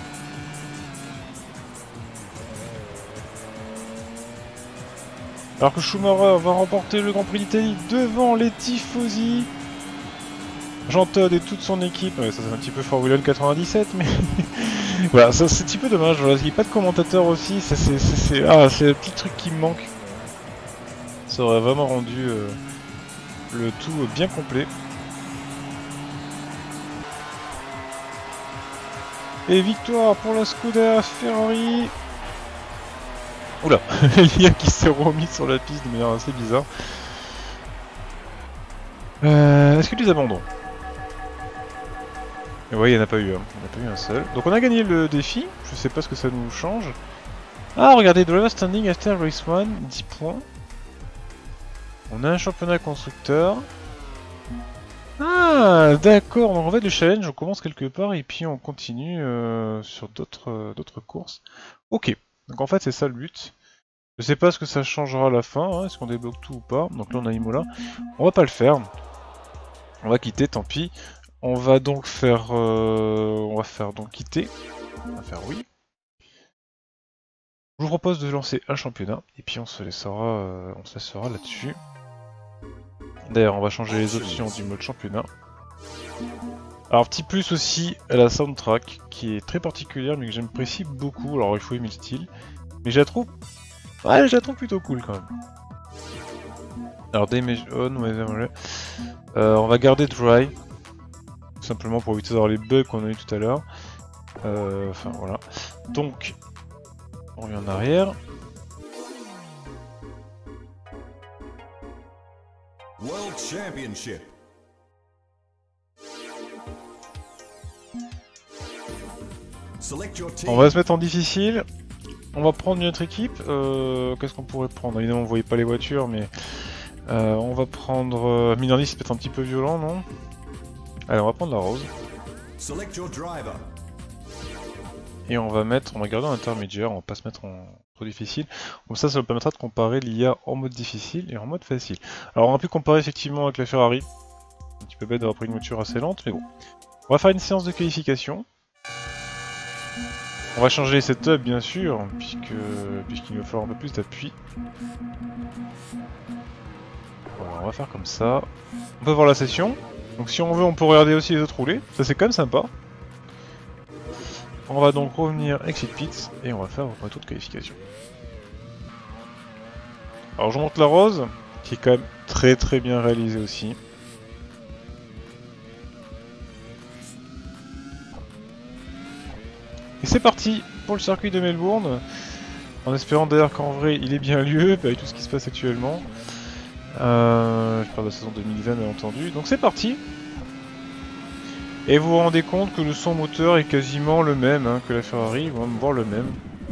Alors que Schumacher va remporter le Grand Prix d'Italie devant les tifosi. Jean Todt et toute son équipe. Ouais, ça c'est un petit peu Formule 1 97, mais voilà, ça c'est un petit peu dommage. Voilà, il n'y a pas de commentateur aussi. C'est le petit truc qui me manque. Ça aurait vraiment rendu le tout bien complet. Et victoire pour la Scuderia Ferrari. Oula, Elia qui s'est remis sur la piste de manière assez bizarre. Est-ce qu'il y a des abandons? Oui, il n'y en a pas eu, hein. Il n'y en a pas eu un seul. Donc on a gagné le défi, je sais pas ce que ça nous change. Ah, regardez, driver standing after race 1, 10 points. On a un championnat constructeur. Ah, d'accord, donc en fait le challenge, on commence quelque part et puis on continue sur d'autres courses. Ok, donc en fait c'est ça le but. Je sais pas ce que ça changera à la fin, hein, est-ce qu'on débloque tout ou pas. Donc là on a Imola. On va pas le faire. On va quitter, tant pis. On va donc faire... on va faire donc quitter. On va faire oui. Je vous propose de lancer un championnat et puis on se laissera là-dessus. D'ailleurs, on va changer les options du mode championnat. Alors, petit plus aussi à la soundtrack qui est très particulière mais que j'apprécie beaucoup. Alors, il faut aimer le style, mais je la trouve, ouais, je la trouve plutôt cool quand même. Alors, damage on, on va garder dry, tout simplement pour éviter d'avoir les bugs qu'on a eu tout à l'heure. Enfin voilà. Donc, on revient en arrière. World Championship. Select your team. On va se mettre en difficile. On va prendre une autre équipe. Qu'est-ce qu'on pourrait prendre? Évidemment, vous voyez pas les voitures, mais on va prendre. Minardi, c'est peut-être un petit peu violent, non? Allez, on va prendre la rose. Select your driver. Et on va garder en intermédiaire, on va pas se mettre en trop difficile. Comme ça nous permettra de comparer l'IA en mode difficile et en mode facile. Alors on a pu comparer effectivement avec la Ferrari. Un petit peu bête d'avoir pris une voiture assez lente, mais bon. On va faire une séance de qualification. On va changer les setups bien sûr, puisqu'il va falloir un peu plus d'appui. Voilà, on va faire comme ça. On peut voir la session. Donc si on veut, on peut regarder aussi les autres roulés. Ça c'est quand même sympa. On va donc revenir Exit Pits et on va faire un tour de qualification. Alors je monte la rose, qui est quand même très bien réalisée aussi. Et c'est parti pour le circuit de Melbourne, en espérant d'ailleurs qu'en vrai il ait bien lieu, avec tout ce qui se passe actuellement. Je parle de la saison 2020 bien entendu, donc c'est parti. Et vous vous rendez compte que le son moteur est quasiment le même hein, que la Ferrari, on va me voir le même.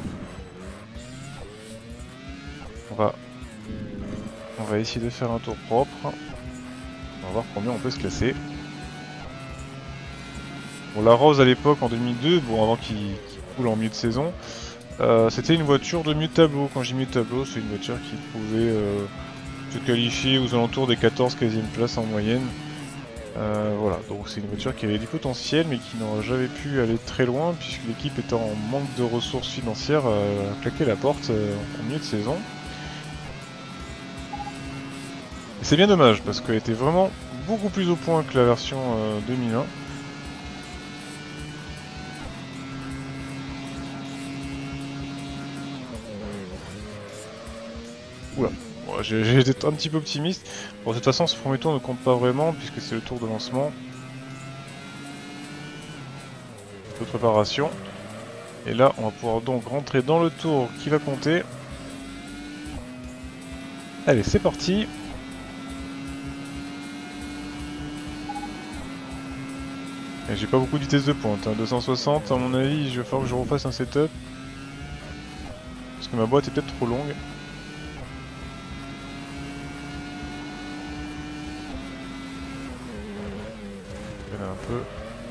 On va essayer de faire un tour propre. On va voir combien on peut se classer. Bon, la Rose à l'époque en 2002, bon avant qu'il coule en milieu de saison, c'était une voiture de milieu de tableau. Quand j'ai mis de tableau, c'est une voiture qui pouvait se qualifier aux alentours des 14-15e places en moyenne. Voilà, donc c'est une voiture qui avait du potentiel mais qui n'aurait jamais pu aller très loin puisque l'équipe étant en manque de ressources financières a claqué la porte en milieu de saison. Et c'est bien dommage parce qu'elle était vraiment beaucoup plus au point que la version 2001. Oula. J'ai été un petit peu optimiste. Bon, de toute façon, ce premier tour ne compte pas vraiment puisque c'est le tour de lancement. De préparation. Et là, on va pouvoir donc rentrer dans le tour qui va compter. Allez, c'est parti. Et j'ai pas beaucoup de vitesse de pointe. Hein. 260, à mon avis, il va falloir que je refasse un setup. Parce que ma boîte est peut-être trop longue. Un peu.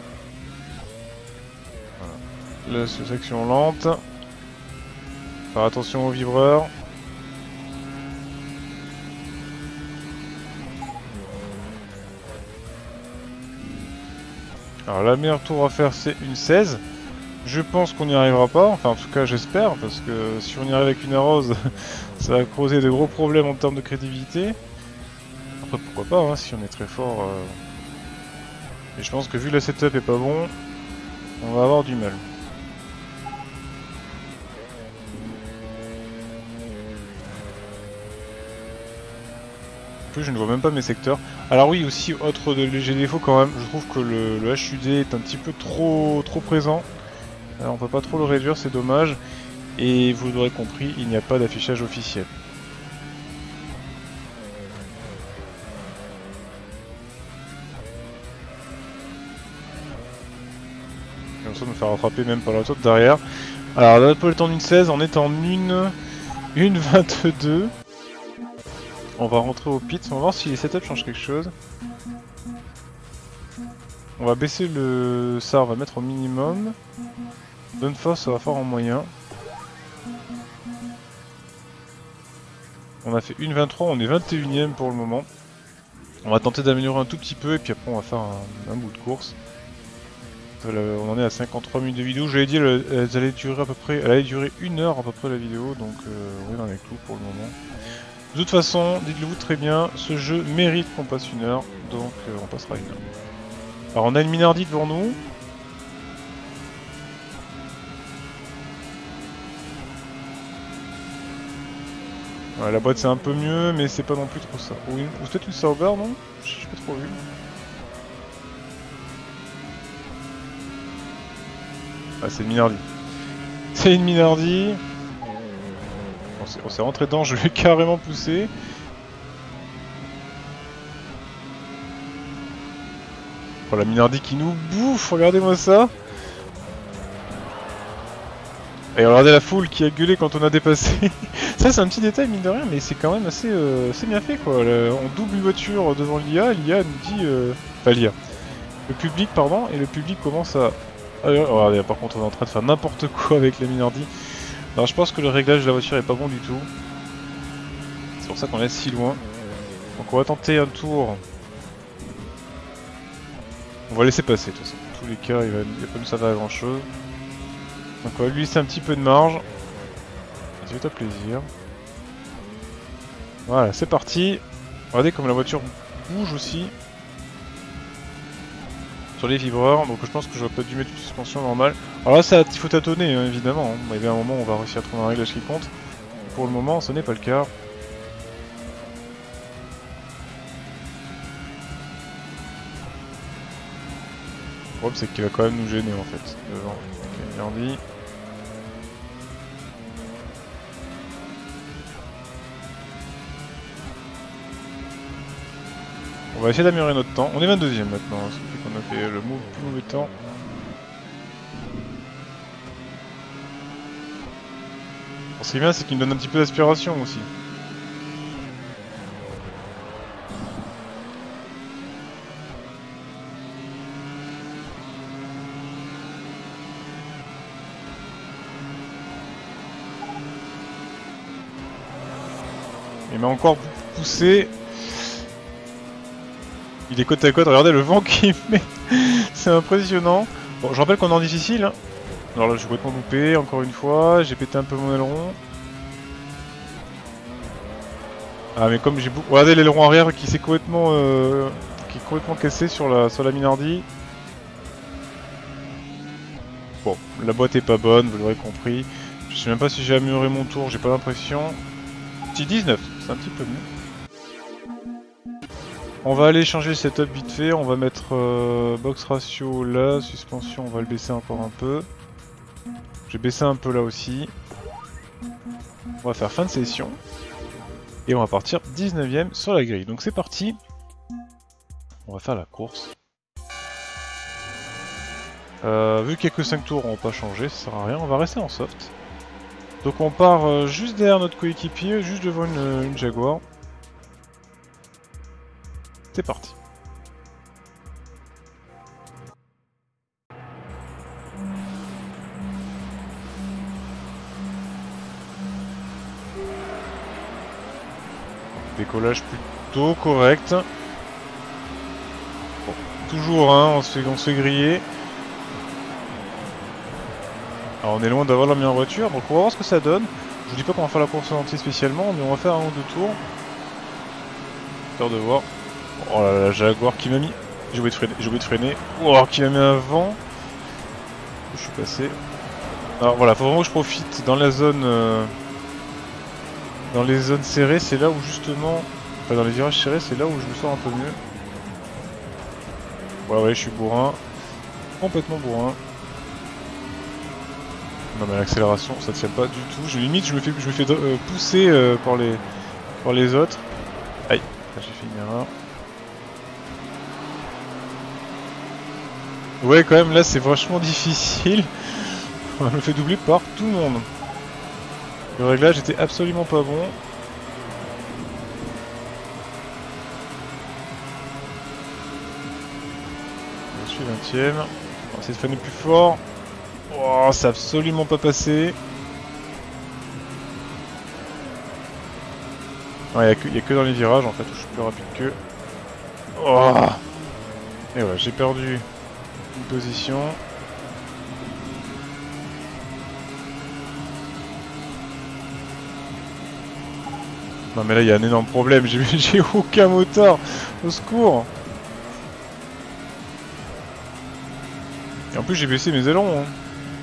Voilà. Là, c'est section lente. Faire attention aux vibreurs. Alors, la meilleure tour à faire, c'est une 16. Je pense qu'on n'y arrivera pas. Enfin, en tout cas, j'espère. Parce que si on y arrive avec une arrose, ça va causer de gros problèmes en termes de crédibilité. Après, pourquoi pas, hein, si on est très fort. Et je pense que vu que la setup est pas bon, on va avoir du mal. plus, je ne vois même pas mes secteurs. Alors oui, aussi, autre léger défaut quand même, je trouve que le HUD est un petit peu trop présent. Alors, on peut pas trop le réduire, c'est dommage. Et vous l'aurez compris, il n'y a pas d'affichage officiel. Comme ça, me faire rattraper même par la tour derrière. Alors, on n'a pas le temps d'une 16, on est en une 22. On va rentrer au pit, on va voir si les setups changent quelque chose. On va baisser ça, on va mettre au minimum. Bonne force, ça va faire en moyen. On a fait une 23, on est 21ème pour le moment. On va tenter d'améliorer un tout petit peu et puis après on va faire un bout de course. On en est à 53 minutes de vidéo. J'avais dit elle allait durer à peu près, elle allait durer 1 heure à peu près la vidéo, donc on est dans les clous pour le moment. De toute façon, dites-le vous très bien, ce jeu mérite qu'on passe 1 heure, donc on passera 1 heure. Alors on a une Minardi devant nous. Ouais, la boîte c'est un peu mieux, mais c'est pas non plus trop ça. Ou peut-être une Sauber, non? J'ai pas trop vu. Ah, c'est une Minardi. C'est une Minardi. On s'est rentré dedans, je l'ai carrément poussé. Oh, la Minardi qui nous bouffe, regardez-moi ça. Et regardez la foule qui a gueulé quand on a dépassé. Ça c'est un petit détail mine de rien, mais c'est quand même assez bien fait quoi. On double une voiture devant l'IA, l'IA nous dit... Enfin l'IA. Le public pardon, et le public commence à... Ah, regardez, par contre on est en train de faire n'importe quoi avec la Minardi. Alors je pense que le réglage de la voiture est pas bon du tout. C'est pour ça qu'on est si loin. Donc on va tenter un tour. On va laisser passer de toute façon. Dans tous les cas, il va pas nous servir à grand chose. Donc on va lui laisser un petit peu de marge. C'est un plaisir. Voilà, c'est parti. Regardez comme la voiture bouge aussi. Sur les vibreurs, donc je pense que j'aurais pas dû mettre une suspension normale. Alors là, il faut tâtonner, hein, évidemment. Hein. Il y a un moment où on va réussir à trouver un réglage qui compte. Pour le moment, ce n'est pas le cas. Le problème, c'est qu'il va quand même nous gêner en fait. Devant. Ok, Minardi. On va essayer d'améliorer notre temps. On est 22ème maintenant, hein, ce qui fait qu'on a fait le plus mauvais temps. Ce qui est bien, c'est qu'il me donne un petit peu d'aspiration aussi. Il m'a encore poussé. Il est côte à côte, regardez le vent qu'il met. C'est impressionnant. Bon, je rappelle qu'on est en difficile. Hein. Alors là, je suis complètement loupé, encore une fois. J'ai pété un peu mon aileron. Ah, mais comme j'ai beaucoup... Regardez l'aileron arrière qui s'est complètement, cassé sur la Minardi. Bon, la boîte est pas bonne, vous l'aurez compris. Je sais même pas si j'ai amélioré mon tour, j'ai pas l'impression. Petit 19, c'est un petit peu mieux. On va aller changer le setup vite fait, on va mettre box ratio là, suspension on va le baisser encore un peu. J'ai baissé un peu là aussi. On va faire fin de session. Et on va partir 19ème sur la grille. Donc c'est parti. On va faire la course. Vu qu'il n'y a que 5 tours, on va pas changer, ça sert à rien, on va rester en soft. Donc on part juste derrière notre coéquipier, juste devant une Jaguar. C'est parti. Décollage plutôt correct. Bon, toujours hein, on se fait griller. Alors on est loin d'avoir la meilleure voiture, donc on va voir ce que ça donne. Je vous dis pas qu'on va faire la course en entier spécialement, mais on va faire un ou deux tours. Peur de voir. Oh là là, la Jaguar qui m'a mis. J'ai oublié de freiner. Oh, qui m'a mis un vent. Je suis passé. Alors voilà, faut vraiment que je profite dans la zone. Dans les zones serrées, c'est là où justement Enfin, dans les virages serrés, c'est là où je me sors un peu mieux. Ouais, je suis bourrin. Complètement bourrin. Non mais l'accélération, ça tient pas du tout. Limite, je me fais pousser par les autres. Aïe, j'ai fait une erreur. Ouais, quand même, là, c'est vachement difficile. On me fait doubler par tout le monde. Le réglage était absolument pas bon. Je suis 20ème. On va essayer de freiner plus fort. Oh, ça a absolument pas passé. Ouais, y a que dans les virages en fait où je suis plus rapide qu'eux. Oh. Et voilà, j'ai perdu une position. Non mais là il y a un énorme problème, j'ai aucun moteur. Au secours. Et en plus j'ai baissé mes ailerons. Hein.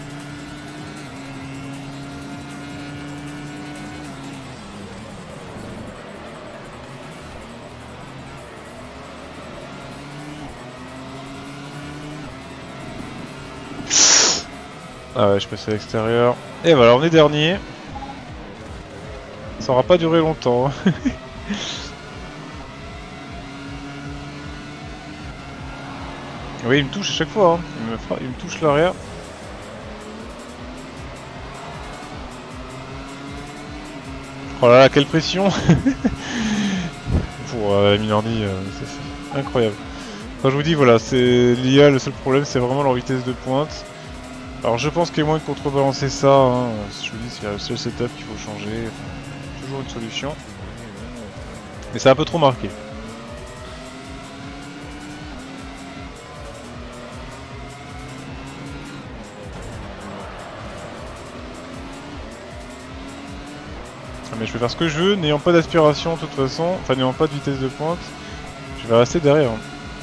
Ah ouais, je passe à l'extérieur. Et voilà, on est dernier. Ça aura pas duré longtemps. Hein. Oui, il me touche à chaque fois. Hein. Il me touche l'arrière. Oh là là, quelle pression. Pour Minardi, c'est incroyable. Enfin, je vous dis, voilà, c'est l'IA, le seul problème, c'est vraiment leur vitesse de pointe. Alors je pense qu'il y a moyen de contrebalancer ça, hein. Je vous dis, c'est le seul setup qu'il faut changer, enfin, toujours une solution. Mais c'est un peu trop marqué. Mais je vais faire ce que je veux, n'ayant pas d'aspiration de toute façon, enfin n'ayant pas de vitesse de pointe, je vais rester derrière. Hein.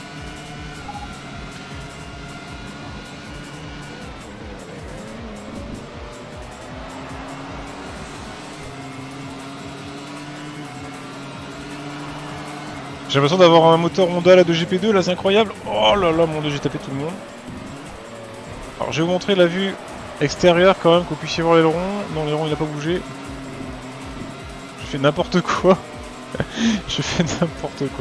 J'ai l'impression d'avoir un moteur Honda là de GP2, là c'est incroyable. Oh là là, mon dieu, j'ai tapé tout le monde. Alors je vais vous montrer la vue extérieure quand même, que vous puissiez voir l'aileron. Non, l'aileron il a pas bougé. Je fais n'importe quoi. Je fais n'importe quoi.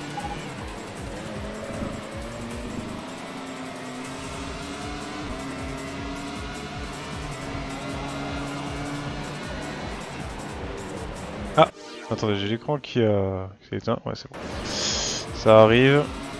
Ah, attendez, j'ai l'écran qui s'est éteint. Ouais, c'est bon. Ça arrive.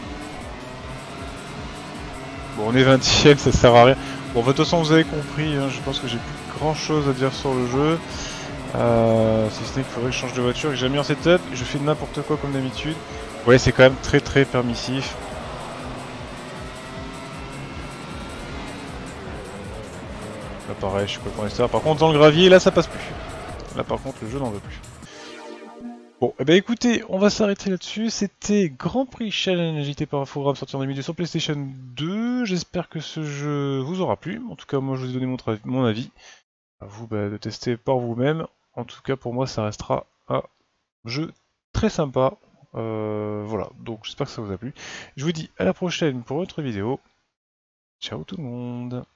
Bon, on est 20ème, ça sert à rien. Bon, de toute façon, vous avez compris, hein, je pense que j'ai plus grand chose à dire sur le jeu. Si ce n'est qu'il faudrait que je change de voiture, que j'ai mis en setup, je fais n'importe quoi comme d'habitude. Ouais, c'est quand même très permissif. Là pareil, je suis pas pour l'extérieur. Par contre, dans le gravier, là ça passe plus. Là par contre, le jeu n'en veut plus. Bon, et ben écoutez, on va s'arrêter là-dessus. C'était Grand Prix Challenge édité par Infogrames, sorti en 2002 sur PlayStation 2. J'espère que ce jeu vous aura plu. En tout cas, moi je vous ai donné mon avis. À vous de tester par vous-même. En tout cas, pour moi, ça restera un jeu très sympa. Voilà, donc j'espère que ça vous a plu. Je vous dis à la prochaine pour une autre vidéo. Ciao tout le monde!